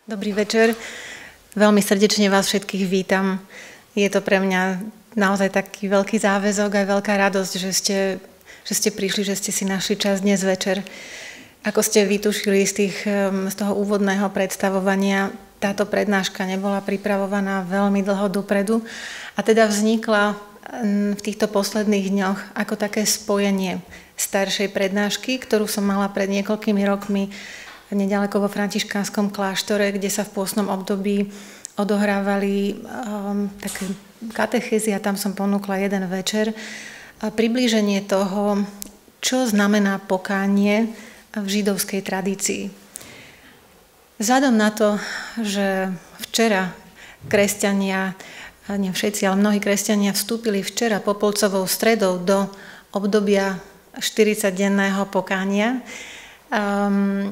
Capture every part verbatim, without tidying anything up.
Dobrý večer. Veľmi srdečne vás všetkých vítam. Je to pre mňa naozaj taký veľký záväzok aj veľká radosť, že ste, že ste prišli, že ste si našli čas dnes večer. Ako ste vytušili z, tých, z toho úvodného predstavovania, táto prednáška nebola pripravovaná veľmi dlho dopredu a teda vznikla v týchto posledných dňoch ako také spojenie staršej prednášky, ktorú som mala pred niekoľkými rokmi nedaleko vo františkánskom kláštore, kde sa v pôstnom období odohrávali um, také katechézy a tam som ponúkla jeden večer. A priblíženie toho, čo znamená pokánie v židovskej tradícii. Vzhľadom na to, že včera kresťania, nie všetci, ale mnohí kresťania vstúpili včera popolcovou stredou do obdobia štyridsaťdenného pokánia, um,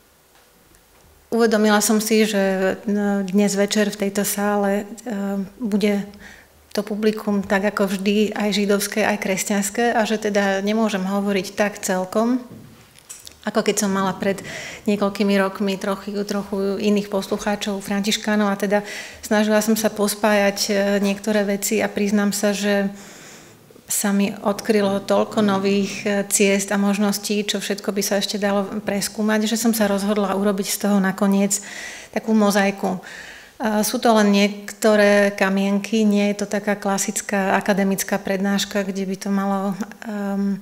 uvedomila som si, že dnes večer v tejto sále bude to publikum tak ako vždy aj židovské, aj kresťanské a že teda nemôžem hovoriť tak celkom, ako keď som mala pred niekoľkými rokmi trochu, trochu iných poslucháčov, františkánov a teda snažila som sa pospájať niektoré veci a priznám sa, že sa mi odkrylo toľko nových ciest a možností, čo všetko by sa ešte dalo preskúmať, že som sa rozhodla urobiť z toho nakoniec takú mozaiku. Sú to len niektoré kamienky, nie je to taká klasická akademická prednáška, kde by to malo um,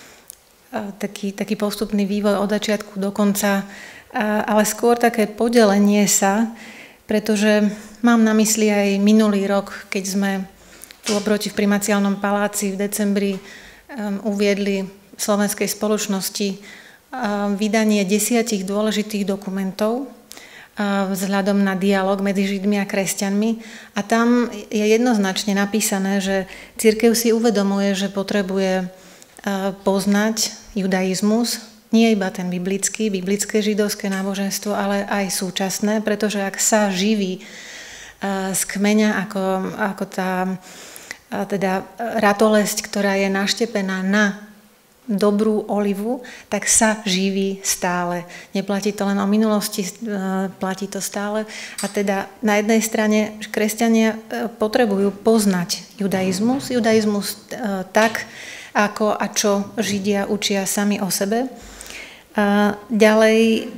taký, taký postupný vývoj od začiatku do konca, ale skôr také podelenie sa, pretože mám na mysli aj minulý rok, keď sme tu oproti v Primaciálnom paláci v decembri um, uviedli slovenskej spoločnosti um, vydanie desiatich dôležitých dokumentov uh, vzhľadom na dialog medzi Židmi a kresťanmi. A tam je jednoznačne napísané, že cirkev si uvedomuje, že potrebuje uh, poznať judaizmus, nie iba ten biblický, biblické židovské náboženstvo, ale aj súčasné, pretože ak sa živí uh, z kmeňa ako, ako tá a teda ratolesť, ktorá je naštepená na dobrú olivu, tak sa živí stále. Neplatí to len o minulosti, platí to stále. A teda na jednej strane kresťania potrebujú poznať judaizmus, judaizmus tak, ako a čo Židia učia sami o sebe. A ďalej,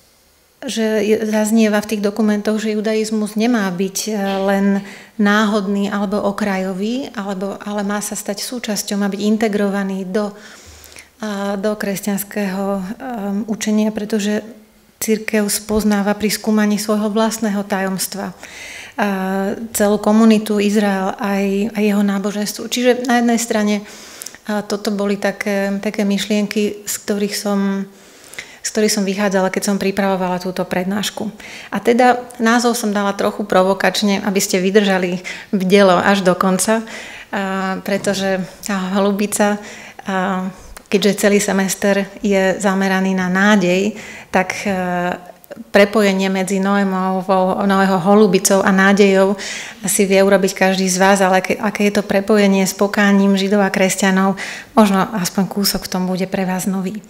že zaznieva v tých dokumentoch, že judaizmus nemá byť len náhodný alebo okrajový, alebo, ale má sa stať súčasťou, má byť integrovaný do, do kresťanského učenia, pretože cirkev spoznáva pri skúmaní svojho vlastného tajomstva celú komunitu Izrael aj, aj jeho náboženstvo. Čiže na jednej strane toto boli také, také myšlienky, z ktorých som z ktorých som vychádzala, keď som pripravovala túto prednášku. A teda názov som dala trochu provokačne, aby ste vydržali bdelo až do konca, a pretože tá holubica, a keďže celý semester je zameraný na nádej, tak prepojenie medzi Noémovou, Noého holubicou a nádejou si vie urobiť každý z vás, ale aké je to prepojenie s pokáním Židov a kresťanov, možno aspoň kúsok v tom bude pre vás nový.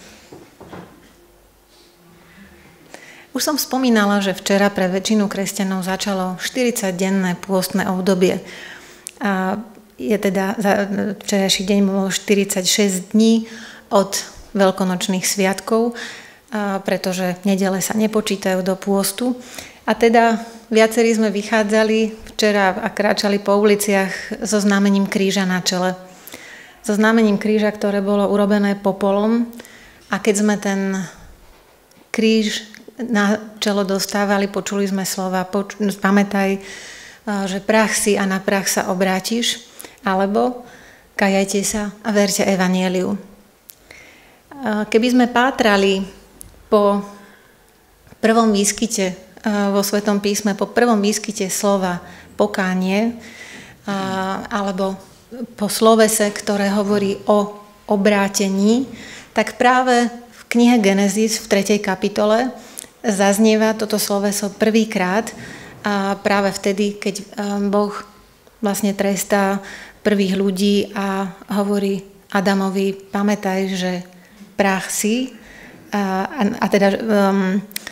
Už som spomínala, že včera pre väčšinu kresťanov začalo štyridsaťdenné pôstne obdobie. A je teda, včerajší deň bolo štyridsaťšesť dní od veľkonočných sviatkov, pretože nedele sa nepočítajú do pôstu. A teda viacerí sme vychádzali včera a kráčali po uliciach so znamením kríža na čele. So znamením kríža, ktoré bolo urobené popolom. A keď sme ten kríž na čelo dostávali, počuli sme slova, poč- pamätaj, že prach si a na prach sa obrátiš, alebo kajajte sa a verte evanjeliu. Keby sme pátrali po prvom výskyte vo Svetom písme, po prvom výskyte slova pokánie, alebo po slovese, ktoré hovorí o obrátení, tak práve v knihe Genesis v tretej kapitole zaznieva toto sloveso prvýkrát a práve vtedy, keď Boh vlastne trestá prvých ľudí a hovorí Adamovi, pamätaj, že prach si a, a teda um,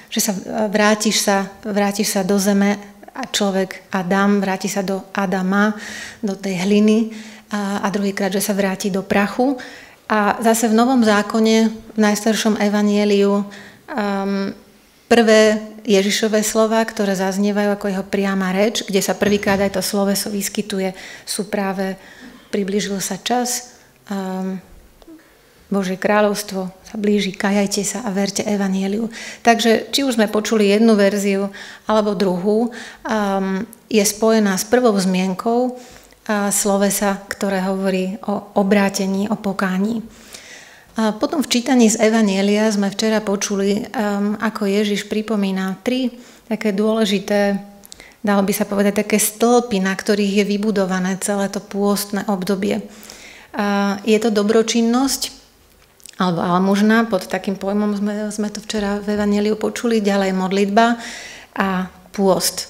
že sa vrátiš sa, vrátiš sa do zeme a človek Adam vráti sa do Adama, do tej hliny a, a druhýkrát, že sa vráti do prachu. A zase v Novom zákone, v najstaršom evanjeliu, um, prvé Ježišové slova, ktoré zaznievajú ako jeho priama reč, kde sa prvýkrát aj to sloveso vyskytuje, sú práve priblížil sa čas, um, Božie kráľovstvo sa blíži, kajajte sa a verte evanjeliu. Takže či už sme počuli jednu verziu alebo druhú, um, je spojená s prvou zmienkou uh, slovesa, ktoré hovorí o obrátení, o pokání. A potom v čítaní z evanjelia sme včera počuli, um, ako Ježiš pripomína tri také dôležité, dalo by sa povedať, také stĺpy, na ktorých je vybudované celé to pôstne obdobie. Uh, je to dobročinnosť, alebo almužna, pod takým pojmom sme, sme to včera v evanjeliu počuli, ďalej modlitba a pôst.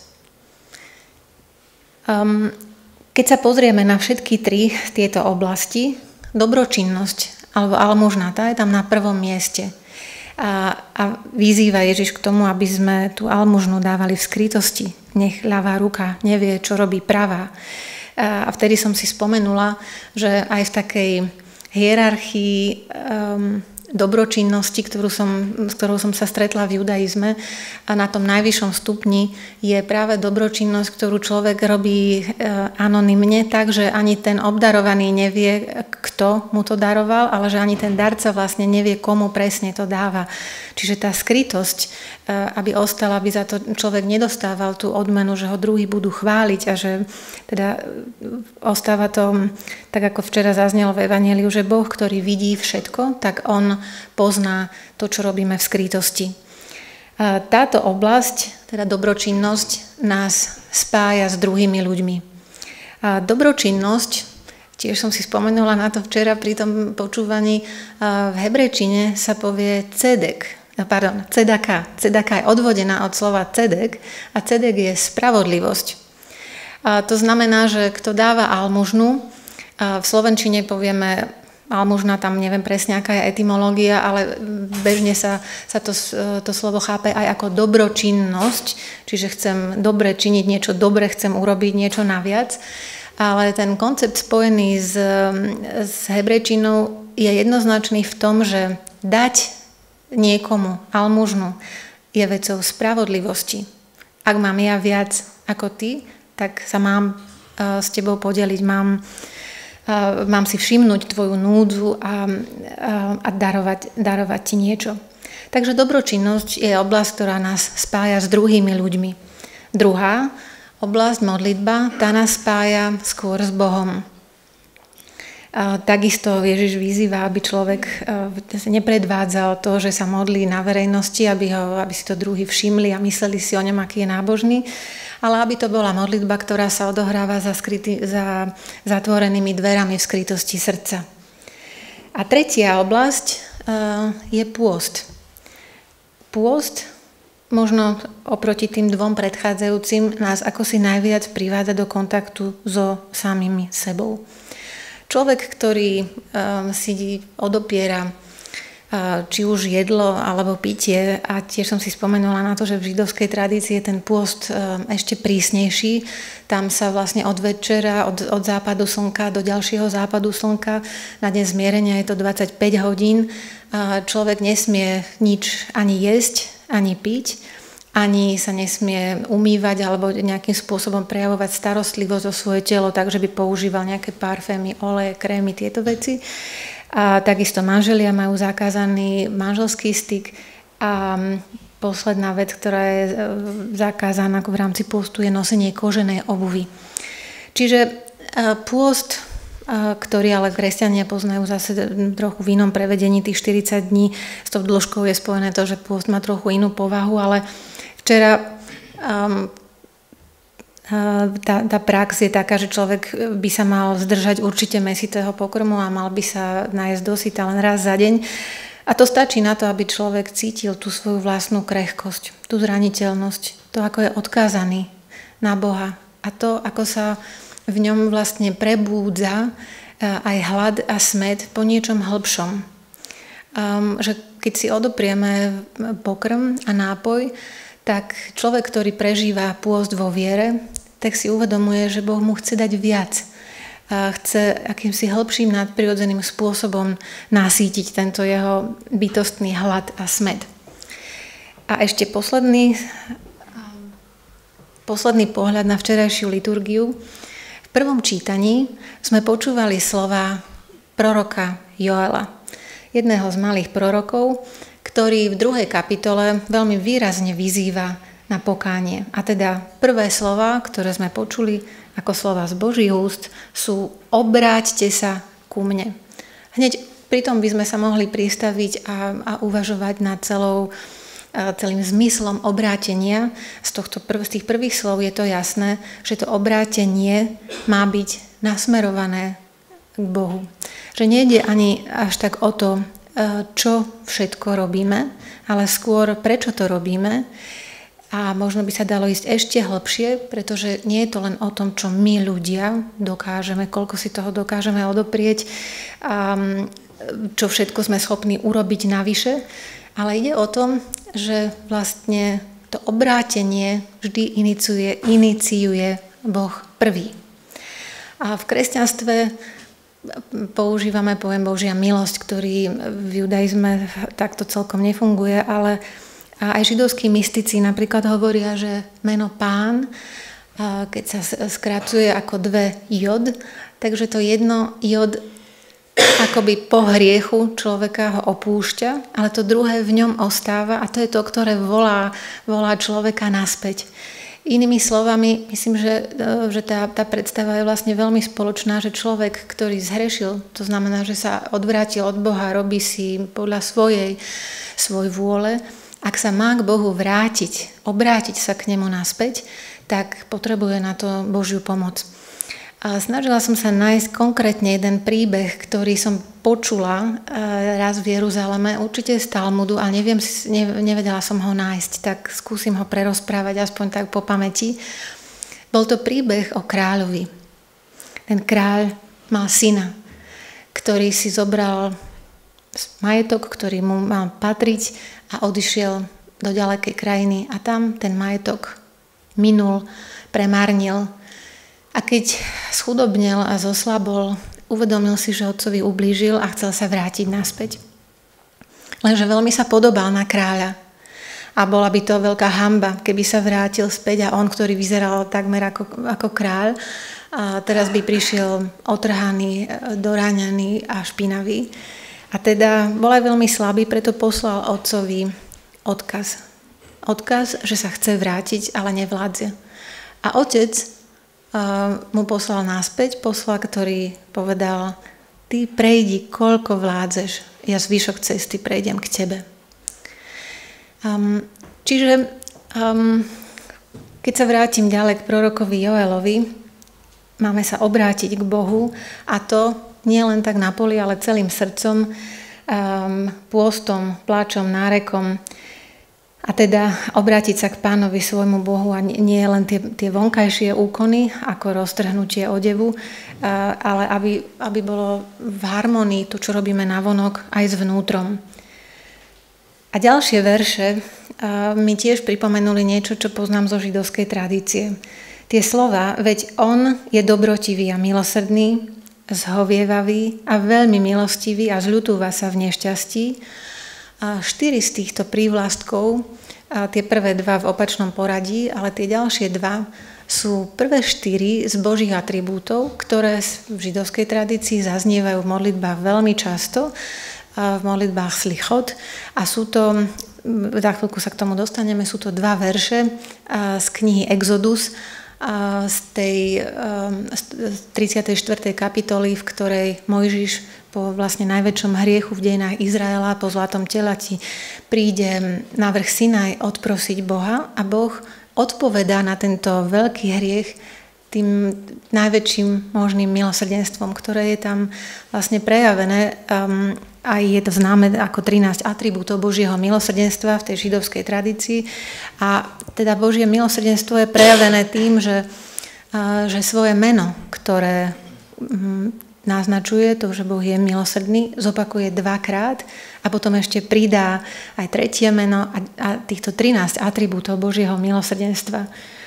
Um, keď sa pozrieme na všetky tri tieto oblasti, dobročinnosť alebo almužna, tá je tam na prvom mieste. A, a vyzýva Ježiš k tomu, aby sme tú almužnu dávali v skrytosti. Nech ľavá ruka nevie, čo robí pravá. A, a vtedy som si spomenula, že aj v takej hierarchii um, dobročinnosti, ktorú som, s ktorou som sa stretla v judaizme, a na tom najvyššom stupni je práve dobročinnosť, ktorú človek robí uh, anonymne, takže ani ten obdarovaný nevie, kto mu to daroval, ale že ani ten darca vlastne nevie, komu presne to dáva. Čiže tá skrytosť, uh, aby ostala, aby za to človek nedostával tú odmenu, že ho druhí budú chváliť a že teda ostáva to, tak ako včera zaznelo v evanjeliu, že Boh, ktorý vidí všetko, tak on pozná to, čo robíme v skrytosti. Táto oblasť, teda dobročinnosť, nás spája s druhými ľuďmi. Dobročinnosť, tiež som si spomenula na to včera pri tom počúvaní, v hebrejčine sa povie cedek, pardon, cedaka. Cedaka je odvodená od slova cedek a cedek je spravodlivosť. A to znamená, že kto dáva almužnu, v slovenčine povieme almužna, tam neviem presne, aká je etymológia, ale bežne sa, sa to, to slovo chápe aj ako dobročinnosť, čiže chcem dobre činiť, niečo dobre chcem urobiť, niečo naviac. Ale ten koncept spojený s, s hebrejčinou je jednoznačný v tom, že dať niekomu almužnu je vecou spravodlivosti. Ak mám ja viac ako ty, tak sa mám uh, s tebou podeliť, mám mám si všimnúť tvoju núdzu a, a, a darovať, darovať ti niečo. Takže dobročinnosť je oblasť, ktorá nás spája s druhými ľuďmi. Druhá oblasť, modlitba, tá nás spája skôr s Bohom. A takisto Ježiš vyzýva, aby človek nepredvádzal to, že sa modlí na verejnosti, aby, ho, aby si to druhí všimli a mysleli si o ňom, aký je nábožný, ale aby to bola modlitba, ktorá sa odohráva za, skrytý, za zatvorenými dverami v skrytosti srdca. A tretia oblasť uh, je pôst. Pôst, možno oproti tým dvom predchádzajúcim, nás ako si najviac privádza do kontaktu so samými sebou. Človek, ktorý um, si odopiera uh, či už jedlo alebo pitie, a tiež som si spomenula na to, že v židovskej tradícii je ten pôst um, ešte prísnejší. Tam sa vlastne od večera, od, od západu slnka do ďalšieho západu slnka, na deň zmierenia je to dvadsaťpäť hodín. Uh, človek nesmie nič ani jesť, ani piť, ani sa nesmie umývať alebo nejakým spôsobom prejavovať starostlivosť o svoje telo, takže by používal nejaké parfémy, oleje, krémy, tieto veci. A takisto manželia majú zakázaný manželský styk. A posledná vec, ktorá je zakázaná v rámci pôstu, je nosenie koženej obuvy. Čiže pôst, ktorý ale kresťania poznajú zase trochu v inom prevedení, tých štyridsať dní, s tou dĺžkou je spojené to, že pôst má trochu inú povahu, ale včera um, tá, tá prax je taká, že človek by sa mal zdržať určite mäsitého pokrmu a mal by sa najesť dosyta len raz za deň. A to stačí na to, aby človek cítil tú svoju vlastnú krehkosť, tú zraniteľnosť, to, ako je odkázaný na Boha a to, ako sa v ňom vlastne prebúdza aj hlad a smäd po niečom hlbšom. Um, že keď si odoprieme pokrm a nápoj, tak človek, ktorý prežíva pôst vo viere, tak si uvedomuje, že Boh mu chce dať viac. A chce akýmsi hĺbším nadprirodzeným spôsobom nasýtiť tento jeho bytostný hlad a smäd. A ešte posledný, posledný pohľad na včerajšiu liturgiu. V prvom čítaní sme počúvali slova proroka Joela, jedného z malých prorokov, ktorý v druhej kapitole veľmi výrazne vyzýva na pokánie. A teda prvé slova, ktoré sme počuli ako slova z Božích úst, sú obráťte sa ku mne. Hneď pritom by sme sa mohli pristaviť a, a uvažovať nad celou, celým zmyslom obrátenia. Z, tohto, z tých prvých slov je to jasné, že to obrátenie má byť nasmerované k Bohu. Že nejde ani až tak o to, čo všetko robíme, ale skôr prečo to robíme. A možno by sa dalo ísť ešte hlbšie, pretože nie je to len o tom, čo my ľudia dokážeme, koľko si toho dokážeme odoprieť, a čo všetko sme schopní urobiť navyše, ale ide o tom, že vlastne to obrátenie vždy iniciuje, iniciuje Boh prvý. A v kresťanstve používame pojem Božia milosť, ktorý v judaizme takto celkom nefunguje, ale aj židovskí mystici napríklad hovoria, že meno Pán, keď sa skracuje ako dve jod, takže to jedno jod akoby po hriechu človeka ho opúšťa, ale to druhé v ňom ostáva a to je to, ktoré volá, volá človeka naspäť. Inými slovami, myslím, že, že tá, tá predstava je vlastne veľmi spoločná, že človek, ktorý zhrešil, to znamená, že sa odvrátil od Boha, robí si podľa svojej, svoj vôle, ak sa má k Bohu vrátiť, obrátiť sa k nemu naspäť, tak potrebuje na to Božiu pomoc. A snažila som sa nájsť konkrétne jeden príbeh, ktorý som počula raz v Jeruzaleme, určite z Talmudu, ale neviem, nevedela som ho nájsť, tak skúsim ho prerozprávať aspoň tak po pamäti. Bol to príbeh o kráľovi. Ten kráľ mal syna, ktorý si zobral majetok, ktorý mu mal patriť a odišiel do ďalekej krajiny a tam ten majetok minul, premárnil. A keď schudobnel a zoslabol, uvedomil si, že otcovi ublížil a chcel sa vrátiť naspäť. Lenže veľmi sa podobal na kráľa. A bola by to veľká hanba, keby sa vrátil späť a on, ktorý vyzeral takmer ako, ako kráľ, a teraz by prišiel otrhaný, doráňaný a špinavý. A teda bol aj veľmi slabý, preto poslal otcovi odkaz. Odkaz, že sa chce vrátiť, ale nevládze. A otec mu poslal naspäť posla, ktorý povedal: ty prejdi, koľko vládzeš, ja zvyšok cesty prejdem k tebe. Um, čiže um, keď sa vrátim ďalej k prorokovi Joelovi, máme sa obrátiť k Bohu a to nie len tak na poli, ale celým srdcom, um, pôstom, pláčom, nárekom. A teda obrátiť sa k Pánovi svojmu Bohu a nie len tie, tie vonkajšie úkony, ako roztrhnutie odevu, ale aby, aby bolo v harmonii to, čo robíme navonok, aj s vnútrom. A ďalšie verše mi tiež pripomenuli niečo, čo poznám zo židovskej tradície. Tie slova: veď on je dobrotivý a milosrdný, zhovievavý a veľmi milostivý a zľutúva sa v nešťastí. A štyri z týchto prívlastkov, a tie prvé dva v opačnom poradí, ale tie ďalšie dva sú prvé štyri z Božích atribútov, ktoré v židovskej tradícii zaznievajú v modlitbách veľmi často, v modlitbách slichot. A sú to, za chvíľku sa k tomu dostaneme, sú to dva verše z knihy Exodus, z tej tridsiatej štvrtej kapitoly, v ktorej Mojžiš po vlastne najväčšom hriechu v dejinách Izraela, po zlatom telati, príde na vrch Sinaj odprosiť Boha a Boh odpovedá na tento veľký hriech tým najväčším možným milosrdenstvom, ktoré je tam vlastne prejavené. Um, aj je to známe ako trinásť atribútov Božieho milosrdenstva v tej židovskej tradícii. A teda Božie milosrdenstvo je prejavené tým, že, uh, že svoje meno, ktoré um, naznačuje to, že Boh je milosrdný, zopakuje dvakrát a potom ešte pridá aj tretie meno a, a týchto trinásť atribútov Božieho milosrdenstva.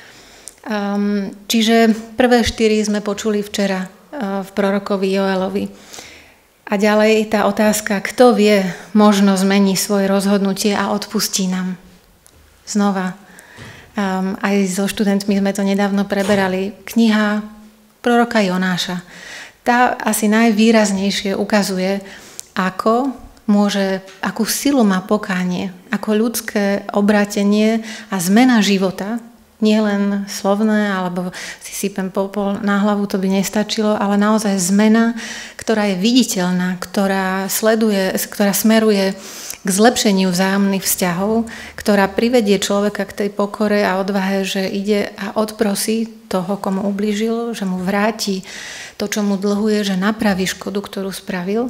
Um, čiže prvé štyri sme počuli včera uh, v prorokovi Joelovi. A ďalej tá otázka, kto vie, možno zmení svoje rozhodnutie a odpustí nám. Znova, um, aj so študentmi sme to nedávno preberali. Kniha proroka Jonáša. Tá asi najvýraznejšie ukazuje, ako môže, akú silu má pokánie, ako ľudské obrátenie a zmena života, nie len slovné, alebo si sypem popol na hlavu, to by nestačilo, ale naozaj zmena, ktorá je viditeľná, ktorá sleduje, ktorá smeruje k zlepšeniu vzájomných vzťahov, ktorá privedie človeka k tej pokore a odvahe, že ide a odprosí toho, komu ublížil, že mu vráti to, čo mu dlhuje, že napraví škodu, ktorú spravil.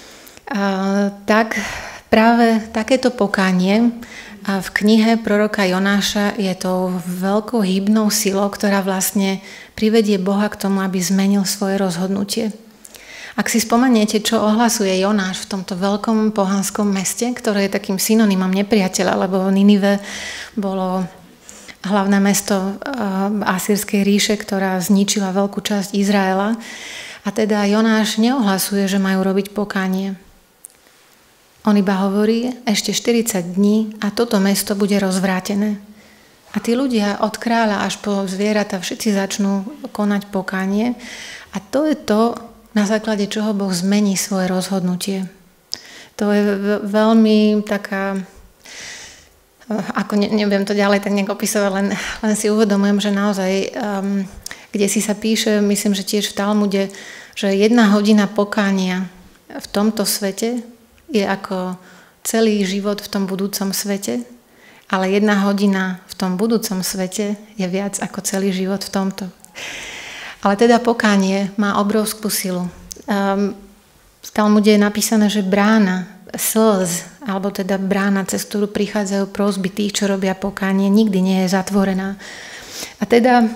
A tak práve takéto pokánie a v knihe proroka Jonáša je to veľkou hybnou silou, ktorá vlastne privedie Boha k tomu, aby zmenil svoje rozhodnutie. Ak si spomeniete, čo ohlasuje Jonáš v tomto veľkom pohanskom meste, ktoré je takým synonymom nepriateľa, lebo Ninive bolo hlavné mesto Asýrskej ríše, ktorá zničila veľkú časť Izraela. A teda Jonáš neohlasuje, že majú robiť pokánie. On iba hovorí, ešte štyridsať dní a toto mesto bude rozvrátené. A tí ľudia od kráľa až po zvieratá všetci začnú konať pokánie. A to je to, na základe čoho Boh zmení svoje rozhodnutie. To je veľmi taká, ako ne, neviem to ďalej tak nejak opisovať, len, len si uvedomujem, že naozaj, um, kde si sa píše, myslím, že tiež v Talmude, že jedna hodina pokánia v tomto svete je ako celý život v tom budúcom svete, ale jedna hodina v tom budúcom svete je viac ako celý život v tomto. Ale teda pokánie má obrovskú silu. Um, v Talmude je napísané, že brána slz, alebo teda brána, cez ktorú prichádzajú prosby tých, čo robia pokánie, nikdy nie je zatvorená. A teda,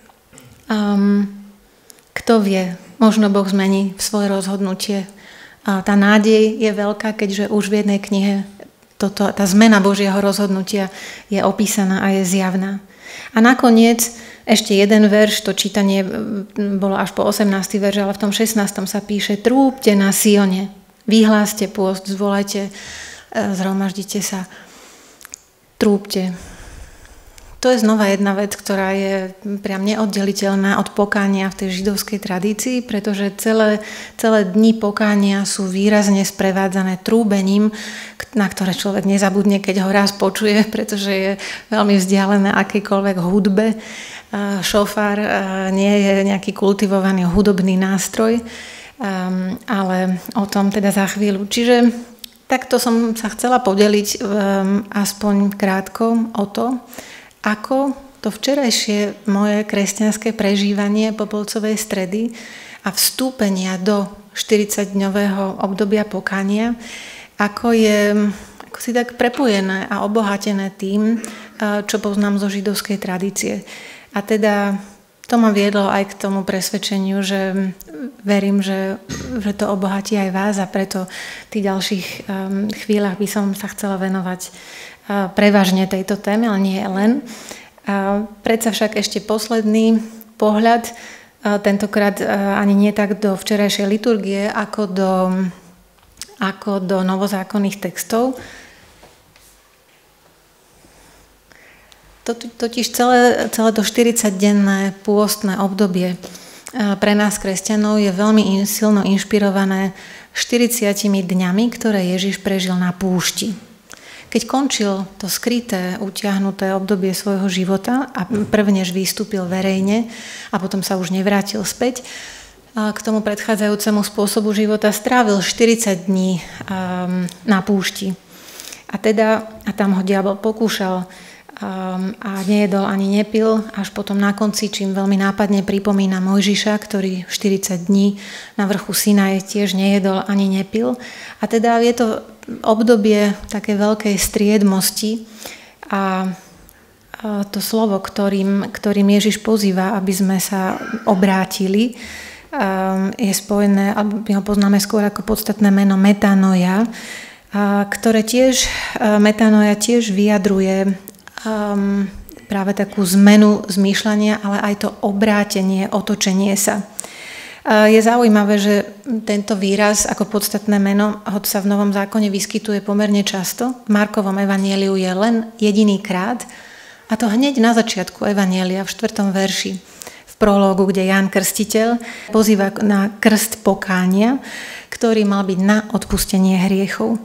um, kto vie, možno Boh zmení svoje rozhodnutie. A tá nádej je veľká, keďže už v jednej knihe toto, tá zmena Božieho rozhodnutia je opísaná a je zjavná. A nakoniec ešte jeden verš, to čítanie bolo až po osemnásty verš, ale v tom šestnástom sa píše: trúbte na Sione, vyhláste pôst, zvolajte, zhromaždite sa, trúbte. To je znova jedna vec, ktorá je priam neoddeliteľná od pokánia v tej židovskej tradícii, pretože celé, celé dni pokánia sú výrazne sprevádzané trúbením, na ktoré človek nezabudne, keď ho raz počuje, pretože je veľmi vzdialené akejkoľvek hudbe. Šofár nie je nejaký kultivovaný hudobný nástroj, ale o tom teda za chvíľu. Čiže takto som sa chcela podeliť aspoň krátko o to, ako to včerajšie moje kresťanské prežívanie Popolcovej stredy a vstúpenia do štyridsaťdňového obdobia pokánia, ako je ako si tak prepojené a obohatené tým, čo poznám zo židovskej tradície. A teda to ma viedlo aj k tomu presvedčeniu, že verím, že, že to obohatí aj vás, a preto v tých ďalších um, chvíľach by som sa chcela venovať uh, prevažne tejto téme, ale nie len. Uh, predsa však ešte posledný pohľad, uh, tentokrát uh, ani nie tak do včerajšej liturgie, ako do, ako do novozákonných textov. Totiž celé, celé to štyridsaťdenné pôstne obdobie pre nás kresťanov je veľmi silno inšpirované štyridsiatimi dňami, ktoré Ježiš prežil na púšti. Keď končil to skryté, utiahnuté obdobie svojho života a prvnež vystúpil verejne a potom sa už nevrátil späť k tomu predchádzajúcemu spôsobu života, strávil štyridsať dní na púšti. A teda, a tam ho diabol pokúšal, a nejedol ani nepil, až potom na konci, čím veľmi nápadne pripomína Mojžiša, ktorý štyridsať dní na vrchu Sinaj tiež nejedol ani nepil. A teda je to obdobie také veľkej striedmosti a to slovo, ktorým, ktorým Ježiš pozýva, aby sme sa obrátili, je spojené, alebo my ho poznáme skôr ako podstatné meno metanoia, ktoré tiež, metanoia tiež vyjadruje um, práve takú zmenu zmýšľania, ale aj to obrátenie, otočenie sa. Je zaujímavé, že tento výraz ako podstatné meno, hoď sa v Novom zákone vyskytuje pomerne často, v Markovom evanjeliu je len jediný krát, a to hneď na začiatku evanjelia v štvrtom verši, v prológu, kde Ján Krstiteľ pozýva na krst pokánia, ktorý mal byť na odpustenie hriechov.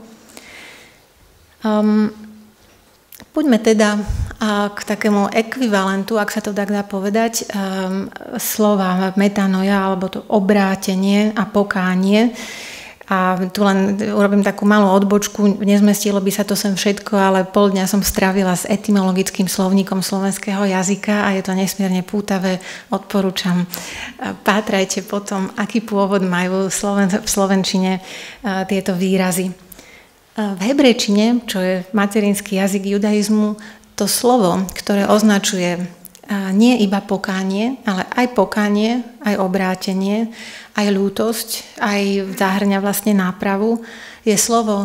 Um, Poďme teda k takému ekvivalentu, ak sa to tak dá povedať, um, slova metanoia, alebo to obrátenie a pokánie. A tu len urobím takú malú odbočku, nezmestilo by sa to sem všetko, ale pol dňa som strávila s etymologickým slovníkom slovenského jazyka a je to nesmierne pútavé. Odporúčam, pátrajte potom, aký pôvod majú v slovenčine tieto výrazy. V hebrejčine, čo je materinský jazyk judaizmu, to slovo, ktoré označuje nie iba pokánie, ale aj pokánie, aj obrátenie, aj ľútosť, aj zahŕňa vlastne nápravu, je slovo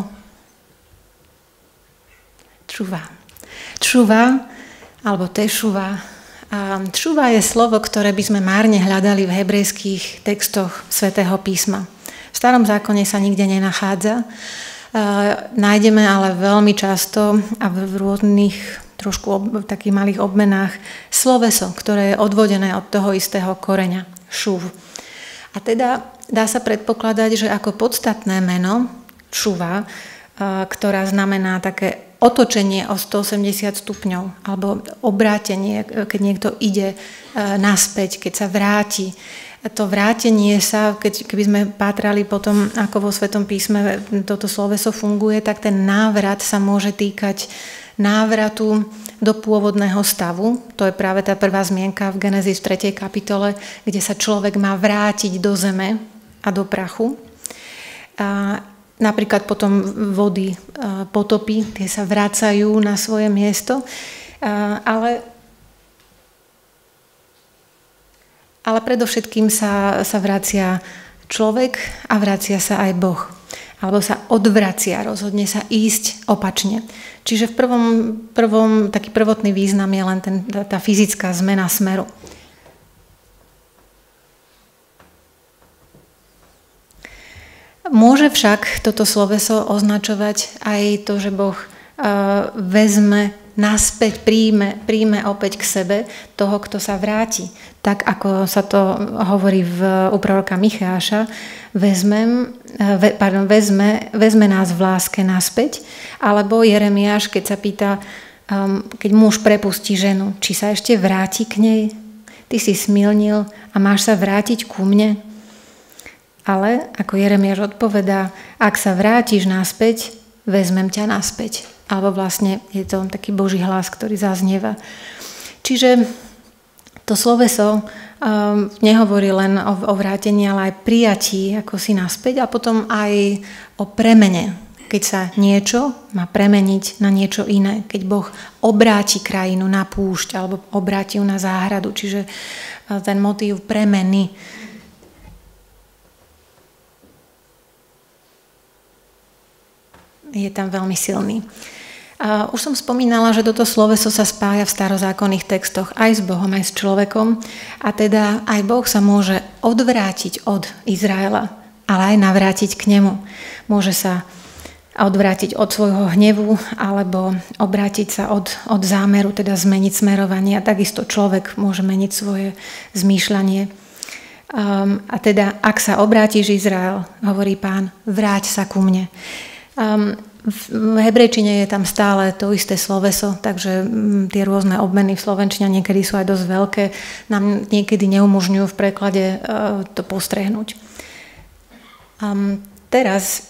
tšuva. Tšuva, alebo tešuva. Tšuva je slovo, ktoré by sme márne hľadali v hebrejských textoch Svätého písma. V Starom zákone sa nikde nenachádza. Uh, nájdeme ale veľmi často a v rôznych trošku ob, takých malých obmenách sloveso, ktoré je odvodené od toho istého koreňa, šuv. A teda dá sa predpokladať, že ako podstatné meno šuva, uh, ktorá znamená také otočenie o stoosemdesiat stupňov alebo obrátenie, keď niekto ide uh, naspäť, keď sa vráti. To vrátenie sa, keď, keby sme pátrali potom, ako vo Svätom písme toto sloveso funguje, tak ten návrat sa môže týkať návratu do pôvodného stavu. To je práve tá prvá zmienka v Genesis v tretej kapitole, kde sa človek má vrátiť do zeme a do prachu. A napríklad potom vody potopy, tie sa vracajú na svoje miesto, ale Ale predovšetkým sa, sa vracia človek a vracia sa aj Boh. Alebo sa odvracia, rozhodne sa ísť opačne. Čiže v prvom, prvom taký prvotný význam je len ten, tá, tá fyzická zmena smeru. Môže však toto sloveso označovať aj to, že Boh uh, vezme naspäť, príjme, príjme opäť k sebe toho, kto sa vráti. Tak, ako sa to hovorí v, u proroka Micheáša, vezmem, ve, pardon, vezme, vezme nás v láske naspäť, alebo Jeremiáš, keď sa pýta, um, keď muž prepustí ženu, či sa ešte vráti k nej? Ty si smilnil a máš sa vrátiť ku mne? Ale, ako Jeremiáš odpovedá, ak sa vrátiš naspäť, vezmem ťa naspäť. Alebo vlastne je to taký Boží hlas, ktorý zaznieva. Čiže to sloveso um, nehovorí len o, o vrátení, ale aj prijatí, ako si naspäť, a potom aj o premene, keď sa niečo má premeniť na niečo iné. Keď Boh obráti krajinu na púšť alebo obráti ju na záhradu. Čiže uh, ten motív premeny je tam veľmi silný. A už som spomínala, že toto sloveso sa spája v starozákonných textoch aj s Bohom, aj s človekom, a teda aj Boh sa môže odvrátiť od Izraela, ale aj navrátiť k nemu. Môže sa odvrátiť od svojho hnevu alebo obrátiť sa od, od zámeru, teda zmeniť smerovanie. A takisto človek môže meniť svoje zmýšľanie. Um, a teda, ak sa obrátiš, Izrael, hovorí Pán, vráť sa ku mne. Um, v hebrejčine je tam stále to isté sloveso, takže um, tie rôzne obmeny v slovenčine niekedy sú aj dosť veľké, nám niekedy neumožňujú v preklade uh, to postrehnúť. Um, teraz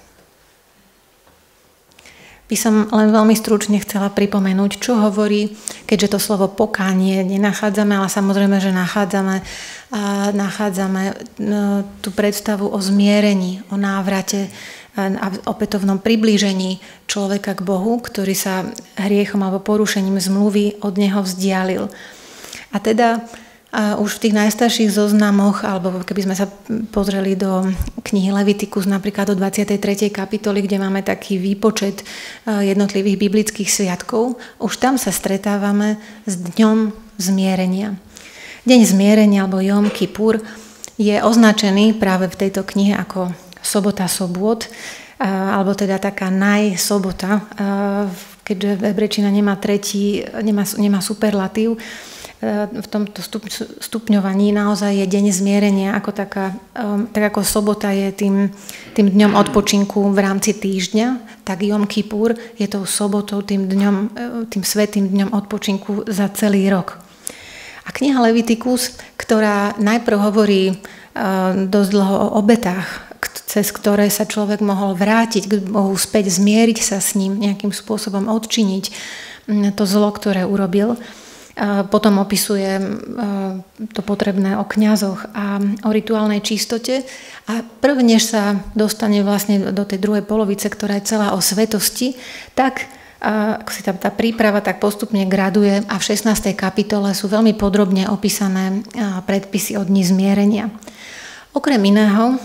by som len veľmi stručne chcela pripomenúť, čo hovorí, keďže to slovo pokánie nenachádzame, ale samozrejme, že nachádzame, uh, nachádzame uh, tú predstavu o zmierení, o návrate a opätovnom priblížení človeka k Bohu, ktorý sa hriechom alebo porušením zmluvy od neho vzdialil. A teda A už v tých najstarších zoznamoch, alebo keby sme sa pozreli do knihy Levitikus, napríklad do dvadsiatej tretej kapitoly, kde máme taký výpočet jednotlivých biblických sviatkov, už tam sa stretávame s dňom zmierenia. Deň zmierenia, alebo Jom Kippur, je označený práve v tejto knihe ako sobota sobôt, alebo teda taká najsobota, keďže hebrečina nemá tretí, nemá, nemá superlatív. V tomto stupňovaní naozaj je deň zmierenia, ako taká, tak ako sobota je tým, tým dňom odpočinku v rámci týždňa, tak Jom Kippur je tou sobotou, tým dňom, tým svätým dňom odpočinku za celý rok. A kniha Levitikus, ktorá najprv hovorí dosť dlho o obetách, cez ktoré sa človek mohol vrátiť k Bohu späť, zmieriť sa s ním, nejakým spôsobom odčiniť to zlo, ktoré urobil. Potom opisuje to potrebné o kňazoch a o rituálnej čistote. A prv, než sa dostane vlastne do tej druhej polovice, ktorá je celá o svetosti, tak ako si tam tá príprava tak postupne graduje a v šestnástej kapitole sú veľmi podrobne opísané predpisy o dni zmierenia. Okrem iného,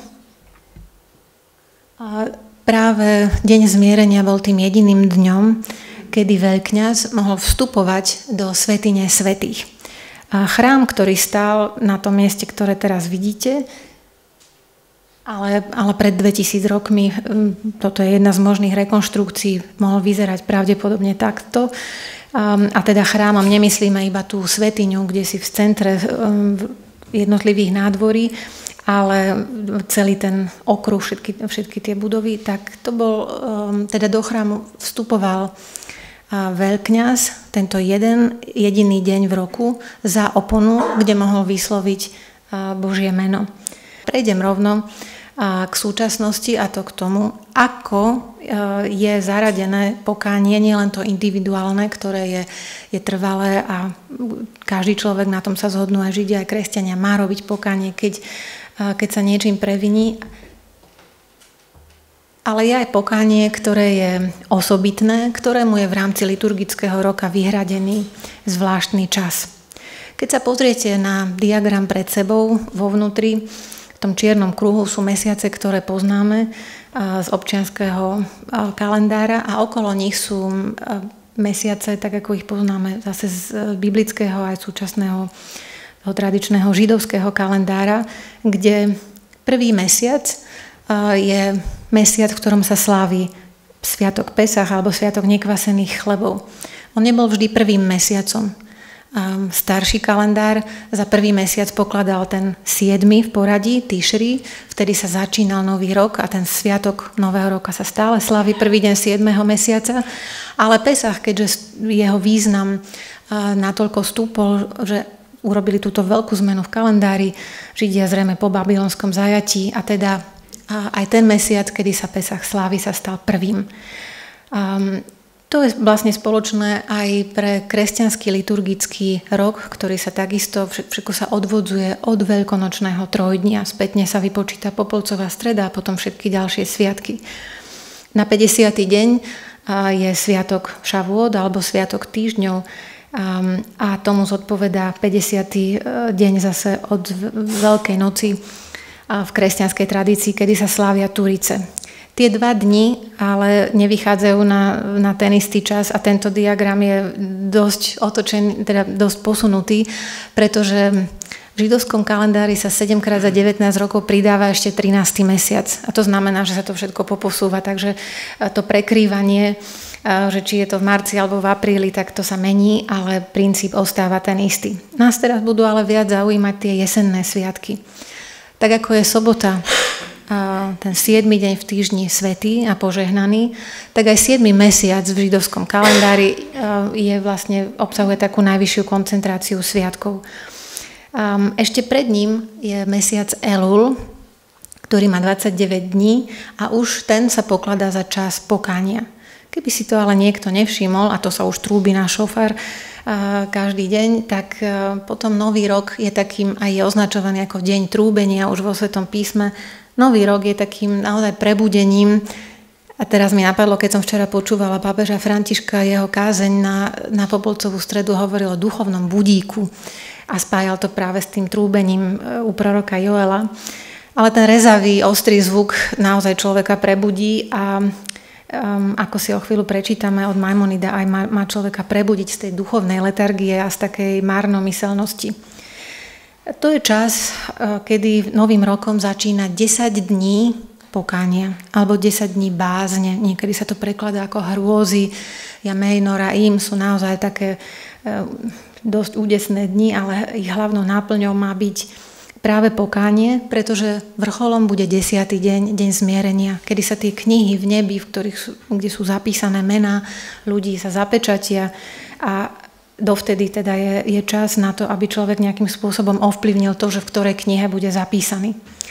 práve deň zmierenia bol tým jediným dňom, kedy veľkňaz mohol vstupovať do svätyne svätých. A chrám, ktorý stál na tom mieste, ktoré teraz vidíte, ale, ale pred dvetisíc rokmi, toto je jedna z možných rekonštrukcií, mohol vyzerať pravdepodobne takto. A teda chrámom nemyslíme iba tú svätyňu, kde si v centre jednotlivých nádvorí, ale celý ten okruh, všetky, všetky tie budovy, tak to bol, teda do chrámu vstupoval veľkňaz tento jeden jediný deň v roku za oponu, kde mohol vysloviť Božie meno. Prejdem rovno k súčasnosti a to k tomu, ako je zaradené pokánie, nielen to individuálne, ktoré je, je trvalé a každý človek, na tom sa zhodnú aj Židia, aj kresťania, má robiť pokánie, keď, keď sa niečím previní. Ale je aj pokánie, ktoré je osobitné, ktorému je v rámci liturgického roka vyhradený zvláštny čas. Keď sa pozriete na diagram pred sebou, vo vnútri, v tom čiernom kruhu sú mesiace, ktoré poznáme z občianskeho kalendára a okolo nich sú mesiace, tak ako ich poznáme zase z biblického aj súčasného tradičného židovského kalendára, kde prvý mesiac je mesiac, v ktorom sa slávi sviatok Pesach alebo sviatok nekvasených chlebov. On nebol vždy prvým mesiacom. Starší kalendár za prvý mesiac pokladal ten siedmy v poradí, Tišri, vtedy sa začínal nový rok a ten sviatok nového roka sa stále slávi prvý deň siedmeho mesiaca, ale Pesach, keďže jeho význam natoľko stúpol, že urobili túto veľkú zmenu v kalendári, Židia zrejme po babylonskom zajatí a teda a aj ten mesiac, kedy sa Pesach slávi, sa stal prvým. Um, to je vlastne spoločné aj pre kresťanský liturgický rok, ktorý sa takisto, všetko sa odvodzuje od veľkonočného trojdnia. Spätne sa vypočíta Popolcová streda a potom všetky ďalšie sviatky. Na päťdesiaty deň je sviatok Šavôd alebo sviatok týždňov a tomu zodpovedá päťdesiaty deň zase od Veľkej noci v kresťanskej tradícii, kedy sa slávia Turice. Tie dva dni ale nevychádzajú na, na ten istý čas a tento diagram je dosť otočený, teda dosť posunutý, pretože v židovskom kalendári sa sedemkrát za devätnásť rokov pridáva ešte trinásty mesiac. A to znamená, že sa to všetko poposúva, takže to prekrývanie, že či je to v marci alebo v apríli, tak to sa mení, ale princíp ostáva ten istý. Nás teraz budú ale viac zaujímať tie jesenné sviatky. Tak ako je sobota, ten siedmy deň v týždni svätý a požehnaný, tak aj siedmy mesiac v židovskom kalendári je vlastne, obsahuje takú najvyššiu koncentráciu sviatkov. Ešte pred ním je mesiac Elul, ktorý má dvadsaťdeväť dní a už ten sa pokladá za čas pokánia. Keby si to ale niekto nevšimol, a to sa už trúbi na šofár každý deň, tak potom nový rok je takým, aj je označovaný ako deň trúbenia už vo Svetom písme. Nový rok je takým naozaj prebudením. A teraz mi napadlo, keď som včera počúvala pápeža Františka, jeho kázeň na, na Popolcovú stredu hovoril o duchovnom budíku. a spájal to práve s tým trúbením u proroka Joela. Ale ten rezavý, ostrý zvuk naozaj človeka prebudí a um, ako si o chvíľu prečítame od Maimonida, aj má, má človeka prebudiť z tej duchovnej letargie a z takej márnomyselnosti. To je čas, kedy novým rokom začína desať dní pokánia alebo desať dní bázne. Niekedy sa to prekladá ako hrôzy. Ja Mejnora im sú naozaj také dosť údesné dni, ale ich hlavnou náplňou má byť práve pokánie, pretože vrcholom bude desiaty deň, deň zmierenia, kedy sa tie knihy v nebi, v ktorých sú, kde sú zapísané mená ľudí, sa zapečatia a dovtedy teda je, je čas na to, aby človek nejakým spôsobom ovplyvnil to, že v ktorej knihe bude zapísaný.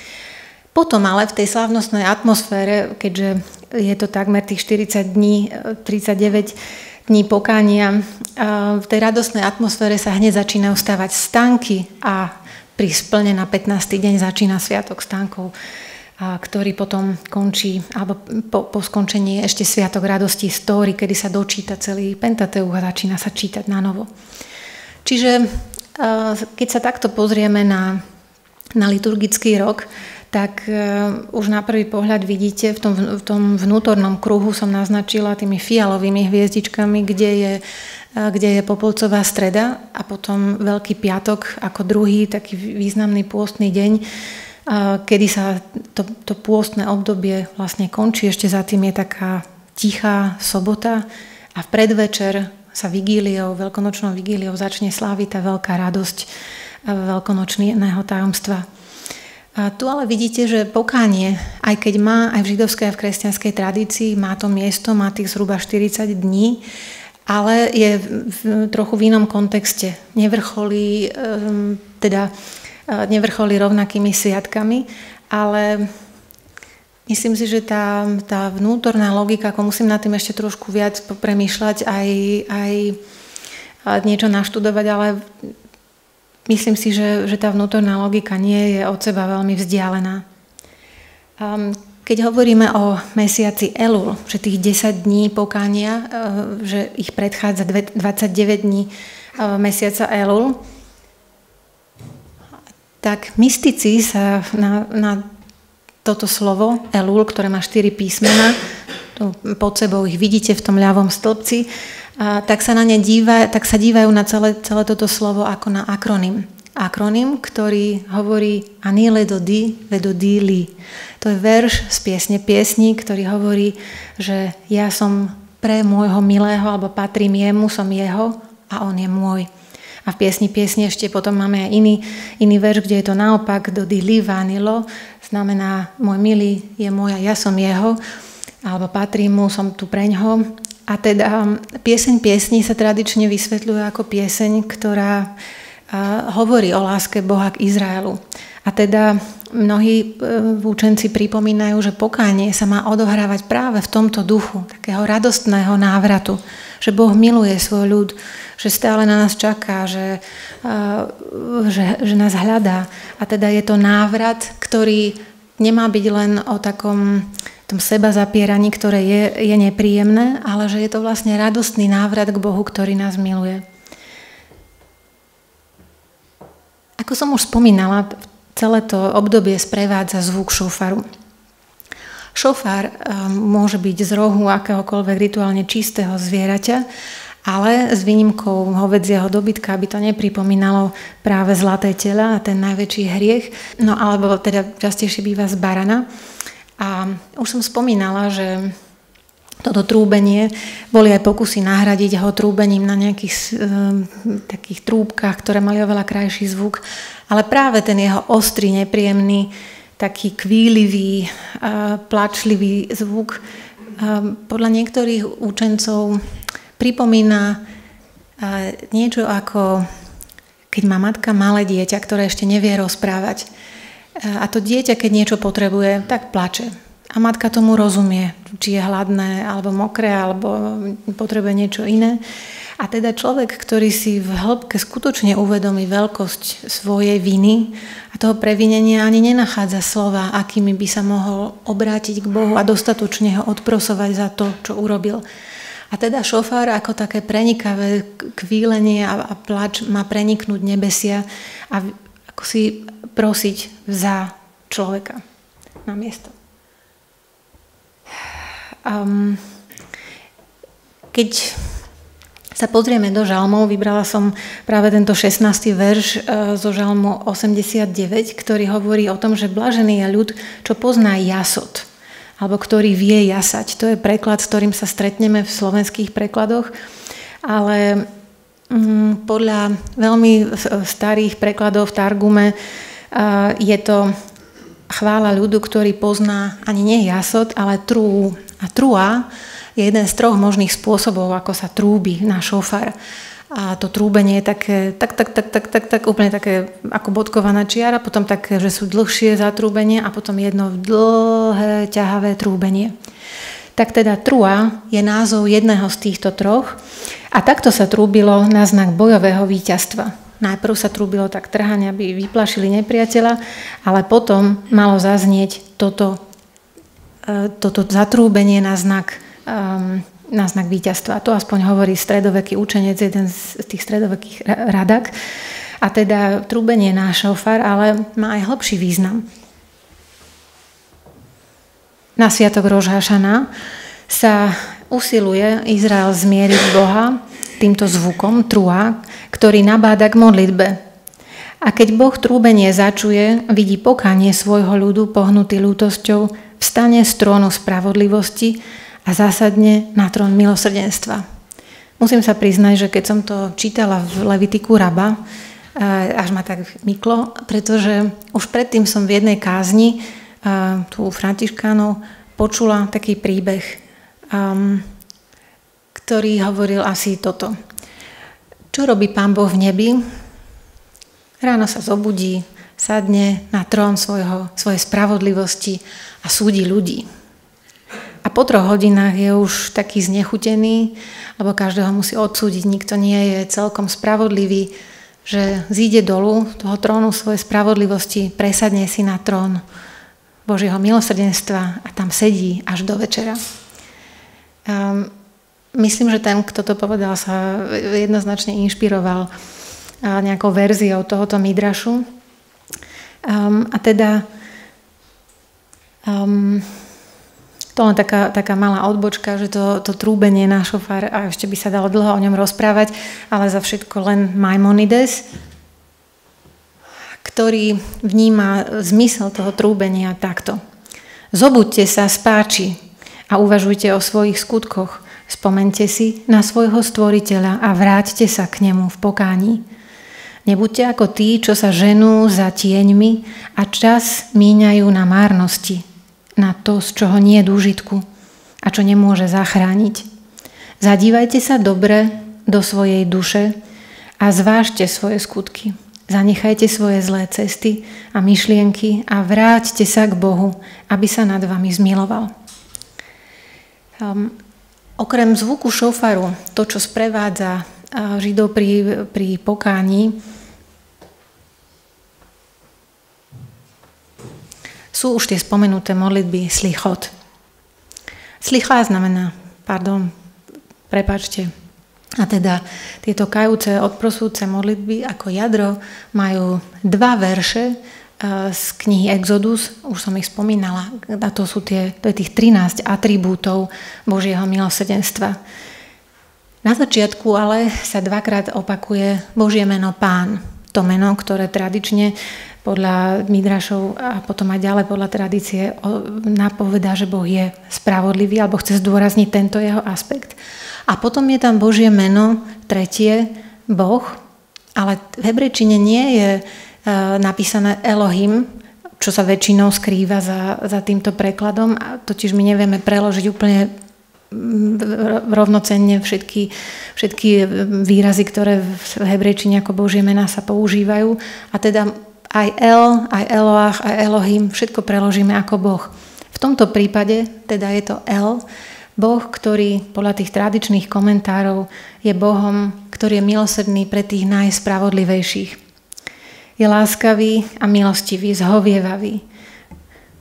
Potom ale v tej slávnostnej atmosfére, keďže je to takmer tých štyridsať dní, tridsaťdeväť dní pokánia, v tej radostnej atmosfére sa hneď začínajú stavať stánky a pri splne na pätnásty deň začína sviatok stánkov, ktorý potom končí, alebo po, po skončení ešte sviatok radosti Stóry, kedy sa dočíta celý Pentateuk a začína sa čítať na novo. Čiže keď sa takto pozrieme na, na liturgický rok, tak už na prvý pohľad vidíte, v tom, v tom vnútornom kruhu som naznačila tými fialovými hviezdičkami, kde je kde je Popolcová streda a potom Veľký piatok ako druhý taký významný pôstny deň, kedy sa to, to pôstne obdobie vlastne končí. Ešte za tým je taká tichá sobota a v predvečer sa vigíliou, veľkonočnou vigíliou začne sláviť tá veľká radosť veľkonočného tajomstva. A tu ale vidíte, že pokánie, aj keď má aj v židovskej a v kresťanskej tradícii, má to miesto, má tých zhruba štyridsať dní, ale je v trochu v inom kontexte. Nevrcholí, teda nevrcholí rovnakými sviatkami, ale myslím si, že tá, tá vnútorná logika, ako musím nad tým ešte trošku viac premýšľať, aj, aj niečo naštudovať, ale myslím si, že, že tá vnútorná logika nie je od seba veľmi vzdialená. Keď hovoríme o mesiaci Elul, že tých desať dní pokánia, že ich predchádza dvadsaťdeväť dní mesiaca Elul, tak mystici sa na, na toto slovo Elul, ktoré má štyri písmena, pod sebou ich vidíte v tom ľavom stĺpci, tak sa na ne díva, tak sa dívajú na celé, celé toto slovo ako na akronym. Akronym, ktorý hovorí Anile dodi vedodi li. To je verš z piesne piesní, ktorý hovorí, že ja som pre môjho milého, alebo patrím jemu, som jeho a on je môj. A v piesni piesni ešte potom máme aj iný, iný verš, kde je to naopak dodi li vanilo, znamená môj milý je môj a ja som jeho, alebo patrím mu, som tu preňho. A teda pieseň piesní sa tradične vysvetľuje ako pieseň, ktorá hovorí o láske Boha k Izraelu. A teda mnohí učenci pripomínajú, že pokánie sa má odohrávať práve v tomto duchu, takého radostného návratu, že Boh miluje svoj ľud, že stále na nás čaká, že, že, že nás hľadá. A teda je to návrat, ktorý nemá byť len o takom tom seba zapieraní, ktoré je, je nepríjemné, ale že je to vlastne radostný návrat k Bohu, ktorý nás miluje. Ako som už spomínala, celé to obdobie sprevádza zvuk šofaru. Šofár môže byť z rohu akéhokoľvek rituálne čistého zvieraťa, ale s výnimkou hovedzieho dobytka, aby to nepripomínalo práve zlaté tela a ten najväčší hriech, no alebo teda častejšie býva z barana. A už som spomínala, že toto trúbenie, boli aj pokusy nahradiť ho trúbením na nejakých e, takých trúbkach, ktoré mali oveľa krajší zvuk, ale práve ten jeho ostrý, nepríjemný, taký kvílivý, e, plačlivý zvuk e, podľa niektorých učencov pripomína e, niečo ako keď má matka malé dieťa, ktoré ešte nevie rozprávať. E, a to dieťa, keď niečo potrebuje, tak plače. A matka tomu rozumie, či je hladné, alebo mokré, alebo potrebuje niečo iné. A teda človek, ktorý si v hĺbke skutočne uvedomí veľkosť svojej viny a toho previnenia, ani nenachádza slova, akými by sa mohol obrátiť k Bohu a dostatočne ho odprosovať za to, čo urobil. A A teda šofár ako také prenikavé kvílenie a, a plač má preniknúť nebesia a ako si prosiť za človeka na miesto. Um, keď sa pozrieme do žalmov, vybrala som práve tento šestnásty verš zo žalmu osemdesiatdeväť, ktorý hovorí o tom, že blažený je ľud, čo pozná jasot, alebo ktorý vie jasať. To je preklad, s ktorým sa stretneme v slovenských prekladoch, ale mm, podľa veľmi starých prekladov v Targume uh, je to chvála ľudu, ktorý pozná ani nie jasot, ale trú. A trúa je jeden z troch možných spôsobov, ako sa trúbi na šofár. A to trúbenie je také, tak, tak, tak, tak, tak, tak, úplne také ako bodkovaná čiara, potom také, že sú dlhšie zatrúbenie a potom jedno dlhé, ťahavé trúbenie. Tak teda trúa je názov jedného z týchto troch a takto sa trúbilo na znak bojového víťazstva. Najprv sa trúbilo tak trhaň, aby vyplašili nepriateľa, ale potom malo zaznieť toto, toto zatrúbenie na znak Um, na znak víťazstva. To aspoň hovorí stredoveký učenec, jeden z tých stredovekých radak. A teda trúbenie na šofár, ale má aj hlbší význam. Na sviatok Roš Hašana sa usiluje Izrael zmieriť Boha týmto zvukom trúa, ktorý nabáda k modlitbe. A keď Boh trúbenie začuje, vidí pokánie svojho ľudu pohnutý ľútosťou, vstane z trónu spravodlivosti a zásadne na trón milosrdenstva. Musím sa priznať, že keď som to čítala v Levitiku Raba, až ma tak myklo, pretože už predtým som v jednej kázni tu u Františkánov počula taký príbeh, ktorý hovoril asi toto. Čo robí Pán Boh v nebi? Ráno sa zobudí, sadne na trón svojho, svojej spravodlivosti a súdi ľudí. A po troch hodinách je už taký znechutený, lebo každého musí odsúdiť, nikto nie je celkom spravodlivý, že zíde dolu toho trónu svojej spravodlivosti, presadne si na trón Božieho milosrdenstva a tam sedí až do večera. Um, myslím, že ten, kto to povedal, sa jednoznačne inšpiroval nejakou verziou tohoto midrašu. Um, a teda um, to len taká, taká malá odbočka, že to, to trúbenie na šofár, a ešte by sa dalo dlho o ňom rozprávať, ale za všetko len Maimonides, ktorý vníma zmysel toho trúbenia takto. Zobuďte sa z páči a uvažujte o svojich skutkoch. Spomente si na svojho stvoriteľa a vráťte sa k nemu v pokání. Nebuďte ako tí, čo sa ženú za tieňmi a čas míňajú na márnosti, na to, z čoho nie je úžitku a čo nemôže zachrániť. Zadívajte sa dobre do svojej duše a zvážte svoje skutky. Zanechajte svoje zlé cesty a myšlienky a vráťte sa k Bohu, aby sa nad vami zmiloval. Um, okrem zvuku šofaru, to, čo sprevádza uh, Židov pri, pri pokání, sú už tie spomenuté modlitby slichot. Slichá znamená, pardon, prepáčte, a teda tieto kajúce, odprosujúce modlitby ako jadro majú dva verše z knihy Exodus, už som ich spomínala, a to sú tie, to je tých trinásť atribútov Božieho milosrdenstva. Na začiatku ale sa dvakrát opakuje Božie meno Pán. To meno, ktoré tradične podľa Midrašov a potom aj ďalej podľa tradície napovedá, že Boh je spravodlivý alebo chce zdôrazniť tento jeho aspekt. A potom je tam Božie meno, tretie, Boh, ale v hebrejčine nie je napísané Elohim, čo sa väčšinou skrýva za, za týmto prekladom, a totiž my nevieme preložiť úplne rovnocenne všetky, všetky výrazy, ktoré v hebrejčine ako Božie mená sa používajú. A teda aj El, aj Eloach, aj Elohim, všetko preložíme ako Boh. V tomto prípade teda je to El, Boh, ktorý podľa tých tradičných komentárov je Bohom, ktorý je milosrdný pre tých najspravodlivejších. Je láskavý a milostivý, zhovievavý.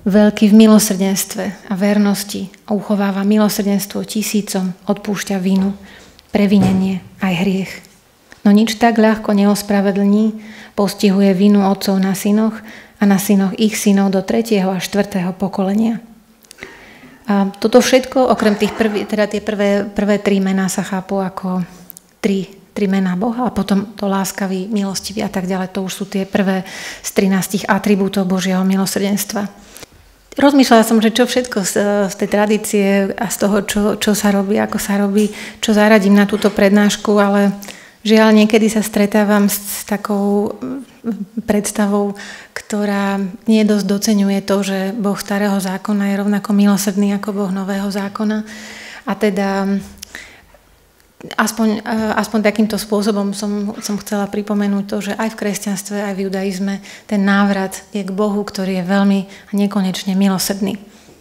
veľký v milosrdenstve a vernosti a uchováva milosrdenstvo tisícom, odpúšťa vinu, previnenie aj hriech. No nič tak ľahko neospravedlní, postihuje vinu otcov na synoch a na synoch ich synov do tretieho a štvrtého pokolenia. A toto všetko, okrem tých prvý, teda tie prvé, prvé tri mená sa chápu ako tri, tri mená Boha a potom to láskavý, milostivý a tak ďalej. To už sú tie prvé z trinástich atribútov Božieho milosrdenstva. Rozmýšľala som, že čo všetko z, z tej tradície a z toho, čo, čo sa robí, ako sa robí, čo zaradím na túto prednášku, ale žiaľ, niekedy sa stretávam s takou predstavou, ktorá nie dosť doceňuje to, že Boh starého zákona je rovnako milosrdný ako Boh nového zákona. A teda aspoň, aspoň takýmto spôsobom som, som chcela pripomenúť to, že aj v kresťanstve, aj v judaizme ten návrat je k Bohu, ktorý je veľmi a nekonečne milosrdný.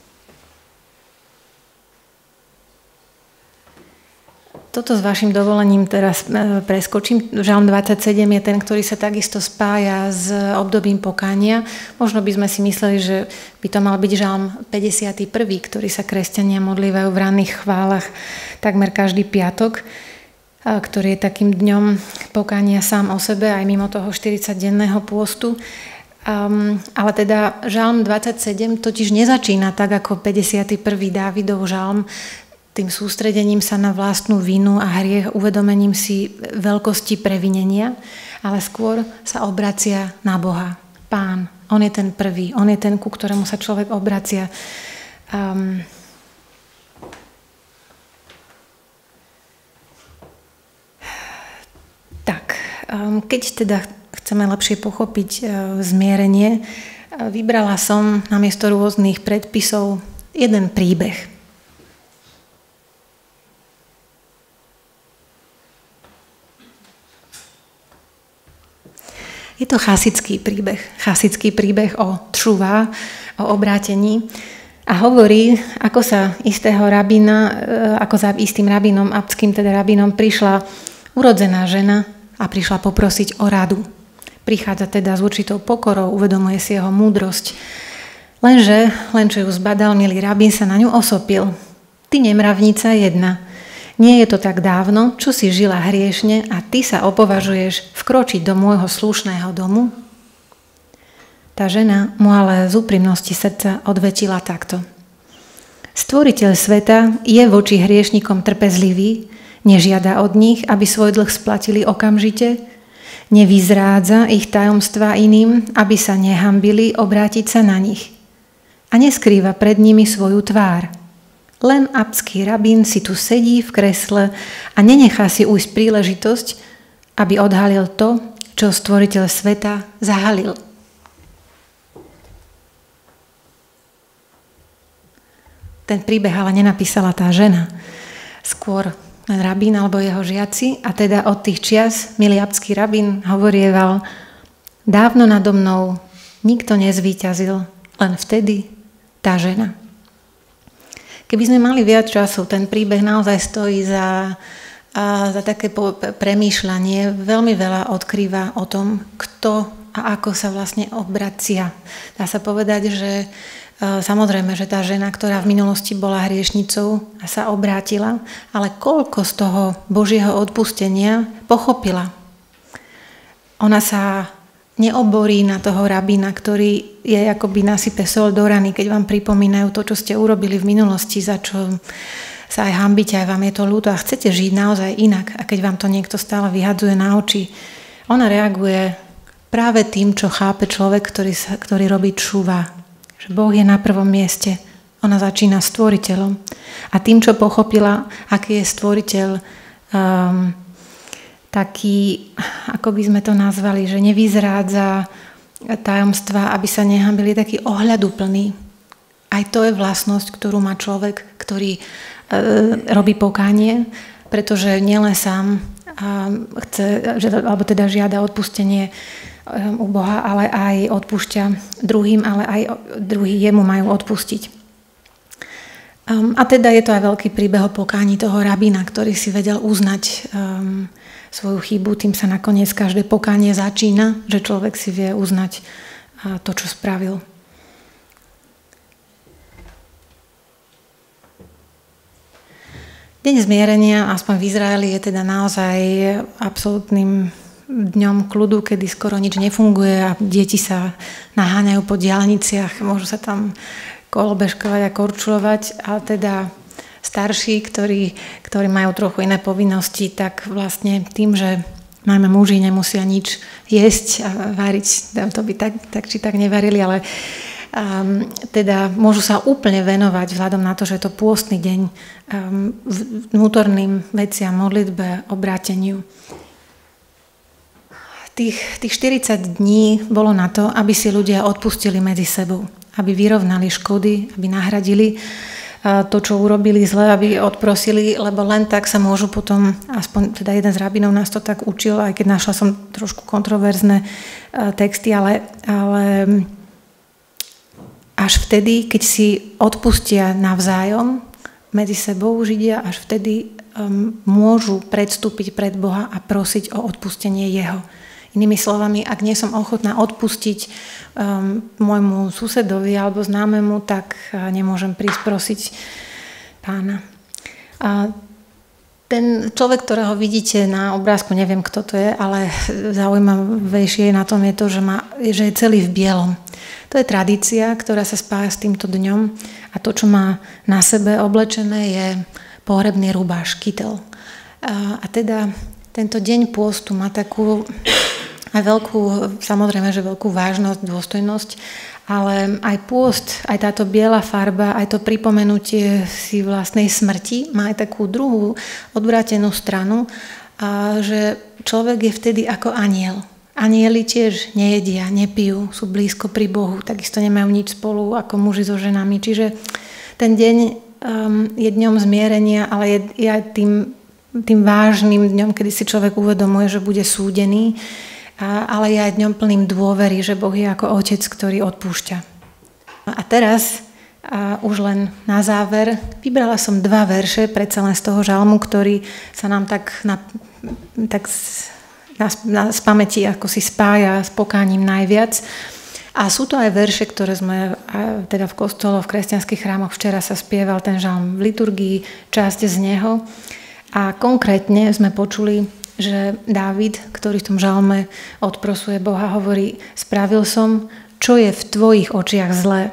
Toto s vašim dovolením teraz preskočím. Žalm dvadsaťsedem je ten, ktorý sa takisto spája s obdobím pokánia. Možno by sme si mysleli, že by to mal byť žalm päťdesiaty prvý, ktorý sa kresťania modlívajú v ranných chválach takmer každý piatok, ktorý je takým dňom pokánia sám o sebe, aj mimo toho štyridsaťdenného pôstu. Um, ale teda žalm dvadsaťsedem totiž nezačína tak ako päťdesiaty prvý Dávidov žalm, tým sústredením sa na vlastnú vinu a hriech, uvedomením si veľkosti previnenia, ale skôr sa obracia na Boha. Pán, on je ten prvý, on je ten, ku ktorému sa človek obracia. Um, tak, um, keď teda chceme lepšie pochopiť uh, zmierenie, uh, vybrala som namiesto rôznych predpisov jeden príbeh. Je to chasický príbeh. Chasický príbeh o tšuva, o obrátení. A hovorí, ako sa istého rabína, ako za istým rabínom, abtským teda rabínom, prišla urodzená žena a prišla poprosiť o radu. Prichádza teda s určitou pokorou, uvedomuje si jeho múdrosť. Lenže, len čo ju zbadal, milý rabín sa na ňu osopil. Ty nemravnica jedna. Nie je to tak dávno, čo si žila hriešne a ty sa opovažuješ vkročiť do môjho slušného domu? Tá žena mu ale z úprimnosti srdca odvetila takto. Stvoriteľ sveta je voči hriešnikom trpezlivý, nežiada od nich, aby svoj dlh splatili okamžite, nevyzrádza ich tajomstvá iným, aby sa nehambili obrátiť sa na nich a neskrýva pred nimi svoju tvár. Len abtský rabín si tu sedí v kresle a nenechá si ujsť príležitosť, aby odhalil to, čo stvoriteľ sveta zahalil. Ten príbeh ale nenapísala tá žena. Skôr rabín alebo jeho žiaci, a teda od tých čias milý abtský rabín hovorieval: dávno nado mnou nikto nezvíťazil, len vtedy tá žena. Keby sme mali viac času, ten príbeh naozaj stojí za, a, za také po, premýšľanie. Veľmi veľa odkrýva o tom, kto a ako sa vlastne obracia. Dá sa povedať, že e, samozrejme, že tá žena, ktorá v minulosti bola hriešnicou, sa obrátila, ale koľko z toho Božieho odpustenia pochopila. Ona sa neoborí na toho rabína, ktorý je akoby nasype sol do rany, keď vám pripomínajú to, čo ste urobili v minulosti, za čo sa aj hanbíte, aj vám je to ľúto a chcete žiť naozaj inak. A keď vám to niekto stále vyhadzuje na oči, ona reaguje práve tým, čo chápe človek, ktorý, sa, ktorý robí tšuva. Že Boh je na prvom mieste. Ona začína stvoriteľom. A tým, čo pochopila, aký je stvoriteľ, um, taký, ako by sme to nazvali, že nevyzrádza tajomstva, aby sa nehambili, taký ohľaduplný. Aj to je vlastnosť, ktorú má človek, ktorý e, robí pokánie, pretože nielen sám a chce, alebo teda žiada odpustenie u Boha, ale aj odpúšťa druhým, ale aj druhí jemu majú odpustiť. Um, a teda je to aj veľký príbeh o pokání toho rabína, ktorý si vedel uznať um, svoju chybu, tým sa nakoniec každé pokánie začína, že človek si vie uznať to, čo spravil. Deň zmierenia, aspoň v Izraeli, je teda naozaj absolútnym dňom kľudu, kedy skoro nič nefunguje a deti sa naháňajú po diaľniciach, môžu sa tam kolobežkovať a korčulovať, ale teda starší, ktorí, ktorí majú trochu iné povinnosti, tak vlastne tým, že najmä muži nemusia nič jesť a variť, to by tak, tak či tak nevarili, ale um, teda môžu sa úplne venovať vzhľadom na to, že je to pôstny deň um, vnútorným veciam, modlitbe, obráteniu. Tých, tých štyridsať dní bolo na to, aby si ľudia odpustili medzi sebou, aby vyrovnali škody, aby nahradili to, čo urobili zle, aby odprosili, lebo len tak sa môžu potom, aspoň teda jeden z rabínov nás to tak učil, aj keď našla som trošku kontroverzné texty, ale, ale až vtedy, keď si odpustia navzájom medzi sebou Židia, až vtedy um, môžu predstúpiť pred Boha a prosiť o odpustenie Jeho. Inými slovami, ak nie som ochotná odpustiť um, môjmu susedovi alebo známemu, tak uh, nemôžem prísť prosiť Pána. A ten človek, ktorého vidíte na obrázku, neviem, kto to je, ale zaujímavejšie na tom je to, že, má, že je celý v bielom. To je tradícia, ktorá sa spája s týmto dňom a to, čo má na sebe oblečené, je pohrebný rubáš, kytel. A, a teda tento deň pôstu má takú aj veľkú, samozrejme, že veľkú vážnosť, dôstojnosť, ale aj pôst, aj táto biela farba, aj to pripomenutie si vlastnej smrti má aj takú druhú odvrátenú stranu, a že človek je vtedy ako anjel. Anjeli tiež nejedia, nepijú, sú blízko pri Bohu, takisto nemajú nič spolu ako muži so ženami. Čiže ten deň um, je dňom zmierenia, ale je, je aj tým, tým vážnym dňom, kedy si človek uvedomuje, že bude súdený, ale je aj dňom plným dôvery, že Boh je ako Otec, ktorý odpúšťa. A teraz, a už len na záver, vybrala som dva verše, predsa len z toho žalmu, ktorý sa nám tak, na, tak na, na, z pamäti ako si spája s pokáním najviac. A sú to aj verše, ktoré sme teda v kostoloch, v kresťanských chrámoch, včera sa spieval ten žalm v liturgii, časť z neho. A konkrétne sme počuli, že Dávid, ktorý v tom žalme odprosuje Boha, hovorí: spravil som, čo je v tvojich očiach zlé.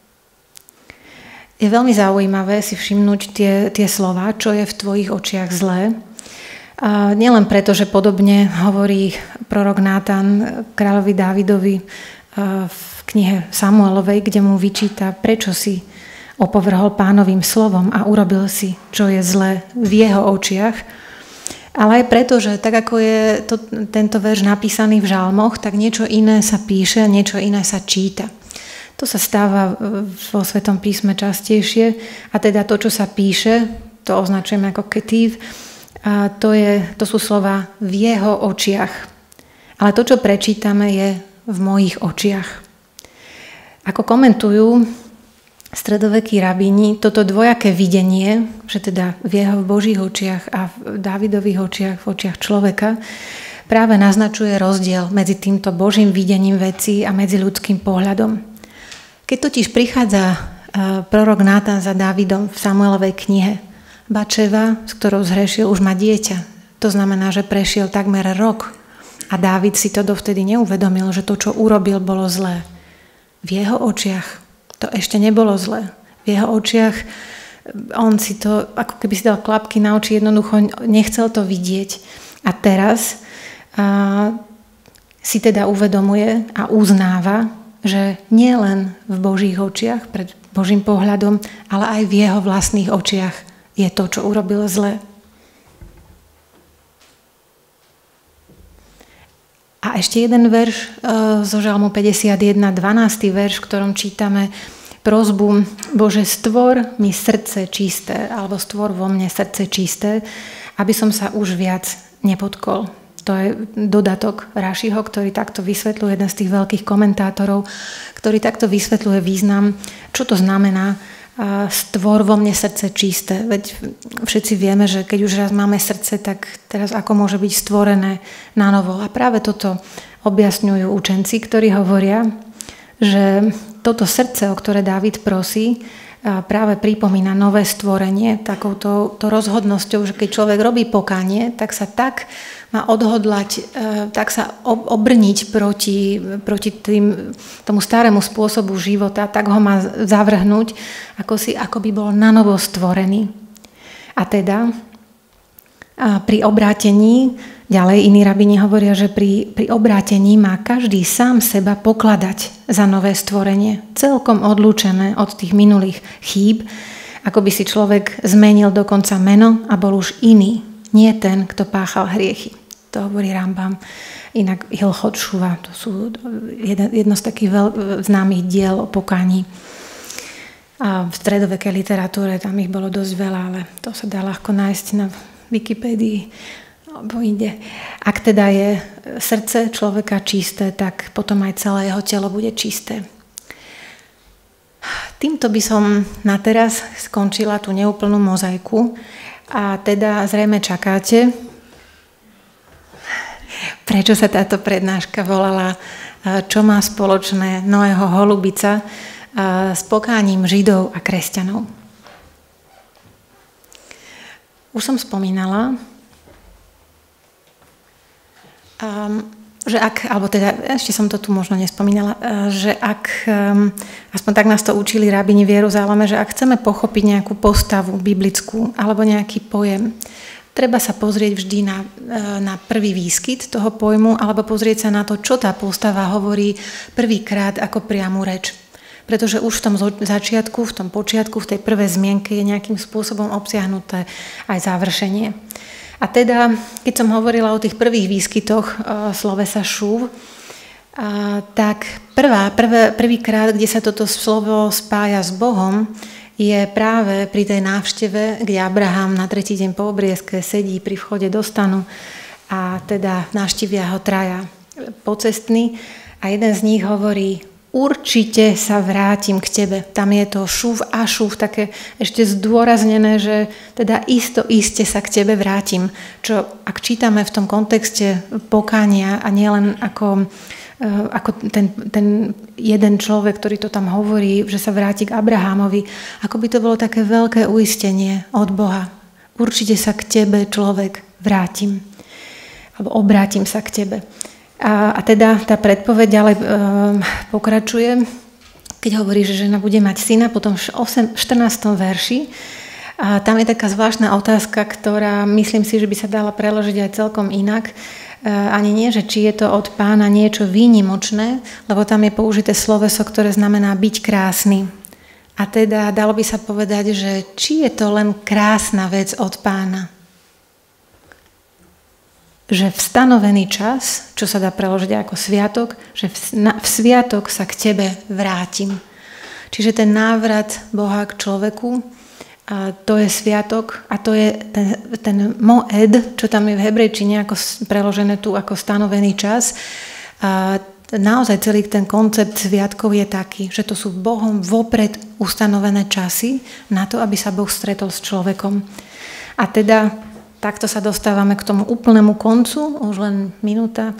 Je veľmi zaujímavé si všimnúť tie, tie slova, čo je v tvojich očiach zlé. A nielen preto, že podobne hovorí prorok Nátan kráľovi Dávidovi v knihe Samuelovej, kde mu vyčíta, prečo si opovrhol Pánovým slovom a urobil si, čo je zlé v jeho očiach. Ale aj preto, že tak ako je to, tento verš napísaný v žalmoch, tak niečo iné sa píše, niečo iné sa číta. To sa stáva vo Svetom písme častejšie a teda to, čo sa píše, to označujeme ako ketív, a to, je, to sú slova v jeho očiach. Ale to, čo prečítame, je v mojich očiach. Ako komentujú stredovekí rabíni, toto dvojaké videnie, že teda v jeho Božích očiach a v Dávidových očiach, v očiach človeka, práve naznačuje rozdiel medzi týmto Božím videním vecí a medzi ľudským pohľadom. Keď totiž prichádza prorok Nátan za Dávidom v Samuelovej knihe, Bačeva, s ktorou zhrešil, už má dieťa. To znamená, že prešiel takmer rok a Dávid si to dovtedy neuvedomil, že to, čo urobil, bolo zlé. V jeho očiach to ešte nebolo zlé. V jeho očiach on si to, ako keby si dal klapky na oči, jednoducho nechcel to vidieť. A teraz a, si teda uvedomuje a uznáva, že nie len v Božích očiach, pred Božím pohľadom, ale aj v jeho vlastných očiach je to, čo urobil zlé. A ešte jeden verš zo žalmu päťdesiatjeden, dvanásty verš, v ktorom čítame prosbu: Bože, stvor mi srdce čisté, alebo stvor vo mne srdce čisté, aby som sa už viac nepodkol. To je dodatok Rašiho, ktorý takto vysvetľuje, jeden z tých veľkých komentátorov, ktorý takto vysvetľuje význam, čo to znamená stvor vo mne srdce čisté. Veď všetci vieme, že keď už raz máme srdce, tak teraz ako môže byť stvorené na novo. A práve toto objasňujú učenci, ktorí hovoria, že toto srdce, o ktoré Dávid prosí, práve pripomína nové stvorenie takouto to rozhodnosťou, že keď človek robí pokánie, tak sa tak má odhodlať, tak sa obrniť proti, proti tým, tomu starému spôsobu života, tak ho má zavrhnúť, ako si ako by bol nanovo stvorený. A teda a pri obrátení, ďalej iní rabíni hovoria, že pri, pri obrátení má každý sám seba pokladať za nové stvorenie, celkom odlúčené od tých minulých chýb, ako by si človek zmenil dokonca meno a bol už iný, nie ten, kto páchal hriechy. To hovorí Rambam. Inak Hilchot Šuva, to sú jedno z takých veľ, známych diel o pokáni. A v stredovekej literatúre tam ich bolo dosť veľa, ale to sa dá ľahko nájsť na Wikipédii. Alebo ide. Ak teda je srdce človeka čisté, tak potom aj celé jeho telo bude čisté. Týmto by som na teraz skončila tú neúplnú mozaiku a teda zrejme čakáte, prečo sa táto prednáška volala Čo má spoločné Noého holubica s pokáním Židov a kresťanov. Už som spomínala, Um, že ak, alebo teda, ešte som to tu možno nespomínala, že ak, um, aspoň tak nás to učili rabíni v Jeruzaleme, že ak chceme pochopiť nejakú postavu biblickú alebo nejaký pojem, treba sa pozrieť vždy na, na prvý výskyt toho pojmu alebo pozrieť sa na to, čo tá postava hovorí prvýkrát ako priamu reč. Pretože už v tom začiatku, v tom počiatku, v tej prvej zmienke je nejakým spôsobom obsiahnuté aj završenie. A teda, keď som hovorila o tých prvých výskytoch uh, slovesa šuv, uh, tak prvá, prvé, prvýkrát, kde sa toto slovo spája s Bohom, je práve pri tej návšteve, kde Abraham na tretí deň po obriezke sedí pri vchode do stanu a teda navštívia ho traja pocestní a jeden z nich hovorí: určite sa vrátim k tebe. Tam je to šuv a šuv, také ešte zdôraznené, že teda isto, iste sa k tebe vrátim. Čo ak čítame v tom kontexte pokánia a nielen ako, ako ten, ten jeden človek, ktorý to tam hovorí, že sa vráti k Abrahámovi, ako by to bolo také veľké uistenie od Boha. Určite sa k tebe, človek, vrátim. Alebo obrátim sa k tebe. A, a teda tá predpoveď ďalej e, pokračuje, keď hovorí, že žena bude mať syna, potom v štrnástom verši. A tam je taká zvláštna otázka, ktorá myslím si, že by sa dala preložiť aj celkom inak. E, ani nie, že či je to od Pána niečo výnimočné, lebo tam je použité sloveso, ktoré znamená byť krásny. A teda dalo by sa povedať, že či je to len krásna vec od Pána. Že v stanovený čas, čo sa dá preložiť ako sviatok, že v, na, v sviatok sa k tebe vrátim. Čiže ten návrat Boha k človeku, a to je sviatok a to je ten, ten moed, čo tam je v hebrejčine ako preložené tu ako stanovený čas. A naozaj celý ten koncept sviatkov je taký, že to sú Bohom vopred ustanovené časy na to, aby sa Boh stretol s človekom. A teda takto sa dostávame k tomu úplnému koncu, už len minúta,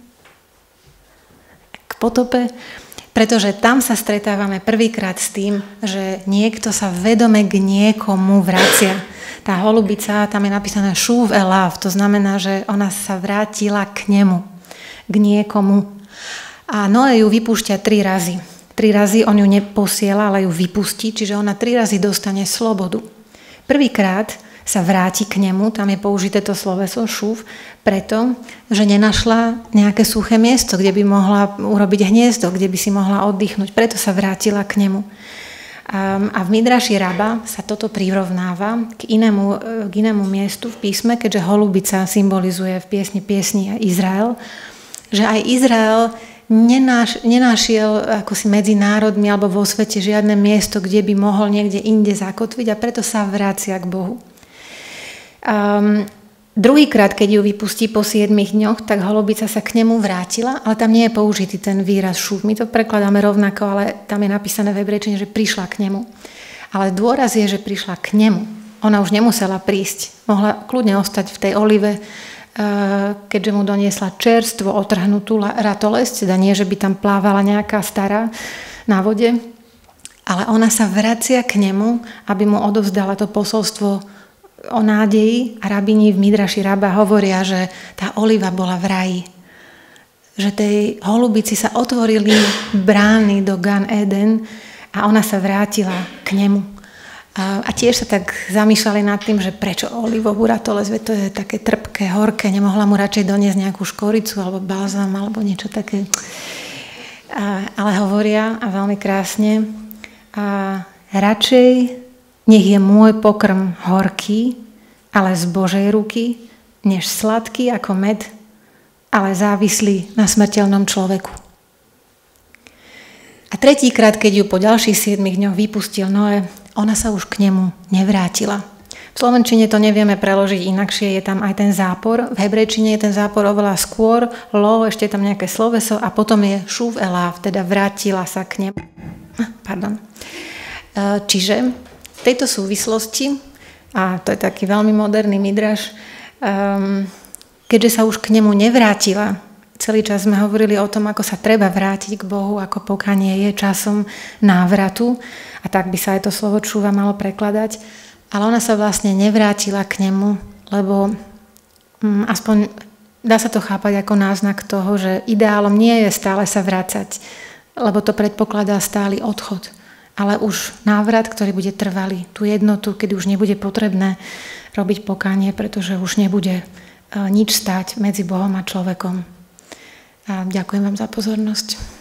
k potope, pretože tam sa stretávame prvýkrát s tým, že niekto sa vedome k niekomu vracia. Tá holubica, tam je napísané šuv elav, to znamená, že ona sa vrátila k nemu, k niekomu. A Noé ju vypúšťa tri razy. Tri razy on ju neposiela, ale ju vypustí, čiže ona tri razy dostane slobodu. Prvýkrát sa vráti k nemu, tam je použité to sloveso šuv, preto, že nenašla nejaké suché miesto, kde by mohla urobiť hniezdo, kde by si mohla oddychnúť, preto sa vrátila k nemu. A v Midraši Raba sa toto prirovnáva k inému, k inému miestu v písme, keďže holubica symbolizuje v piesni piesni Izrael, že aj Izrael nenáš, nenašiel ako si medzi národmi alebo vo svete žiadne miesto, kde by mohol niekde inde zakotviť a preto sa vracia k Bohu. Um, druhýkrát, keď ju vypustí po siedmich dňoch, tak holubica sa k nemu vrátila, ale tam nie je použitý ten výraz šuv. My to prekladáme rovnako, ale tam je napísané v hebrejčine, že prišla k nemu. Ale dôraz je, že prišla k nemu. Ona už nemusela prísť. Mohla kľudne ostať v tej olive, keďže mu doniesla čerstvo otrhnutú ratolesť, teda nie, že by tam plávala nejaká stará na vode. Ale ona sa vracia k nemu, aby mu odovzdala to posolstvo o nádeji a rabíni v Midraši Rabba hovoria, že tá oliva bola v raji. Že tej holubici sa otvorili brány do Gan Eden a ona sa vrátila k nemu. A, a tiež sa tak zamýšľali nad tým, že prečo olivovú ratolesť, to je také trpké, horké, nemohla mu radšej doniesť nejakú škoricu alebo balzam alebo niečo také. A, ale hovoria a veľmi krásne, a radšej nech je môj pokrm horký, ale z Božej ruky, než sladký ako med, ale závislý na smrteľnom človeku. A tretíkrát, keď ju po ďalších siedmich dňoch vypustil Noé, ona sa už k nemu nevrátila. V slovenčine to nevieme preložiť inakšie, je tam aj ten zápor. V hebrejčine je ten zápor oveľa skôr, lo, ešte je tam nejaké sloveso a potom je šuv eláv, teda vrátila sa k nemu. Pardon. Čiže v tejto súvislosti, a to je taký veľmi moderný midraš, keďže sa už k nemu nevrátila, celý čas sme hovorili o tom, ako sa treba vrátiť k Bohu, ako pokanie je časom návratu, a tak by sa aj to slovo čúva malo prekladať, ale ona sa vlastne nevrátila k nemu, lebo hm, aspoň dá sa to chápať ako náznak toho, že ideálom nie je stále sa vrácať, lebo to predpokladá stály odchod, ale už návrat, ktorý bude trvalý, tú jednotu, kedy už nebude potrebné robiť pokánie, pretože už nebude nič stáť medzi Bohom a človekom. A ďakujem vám za pozornosť.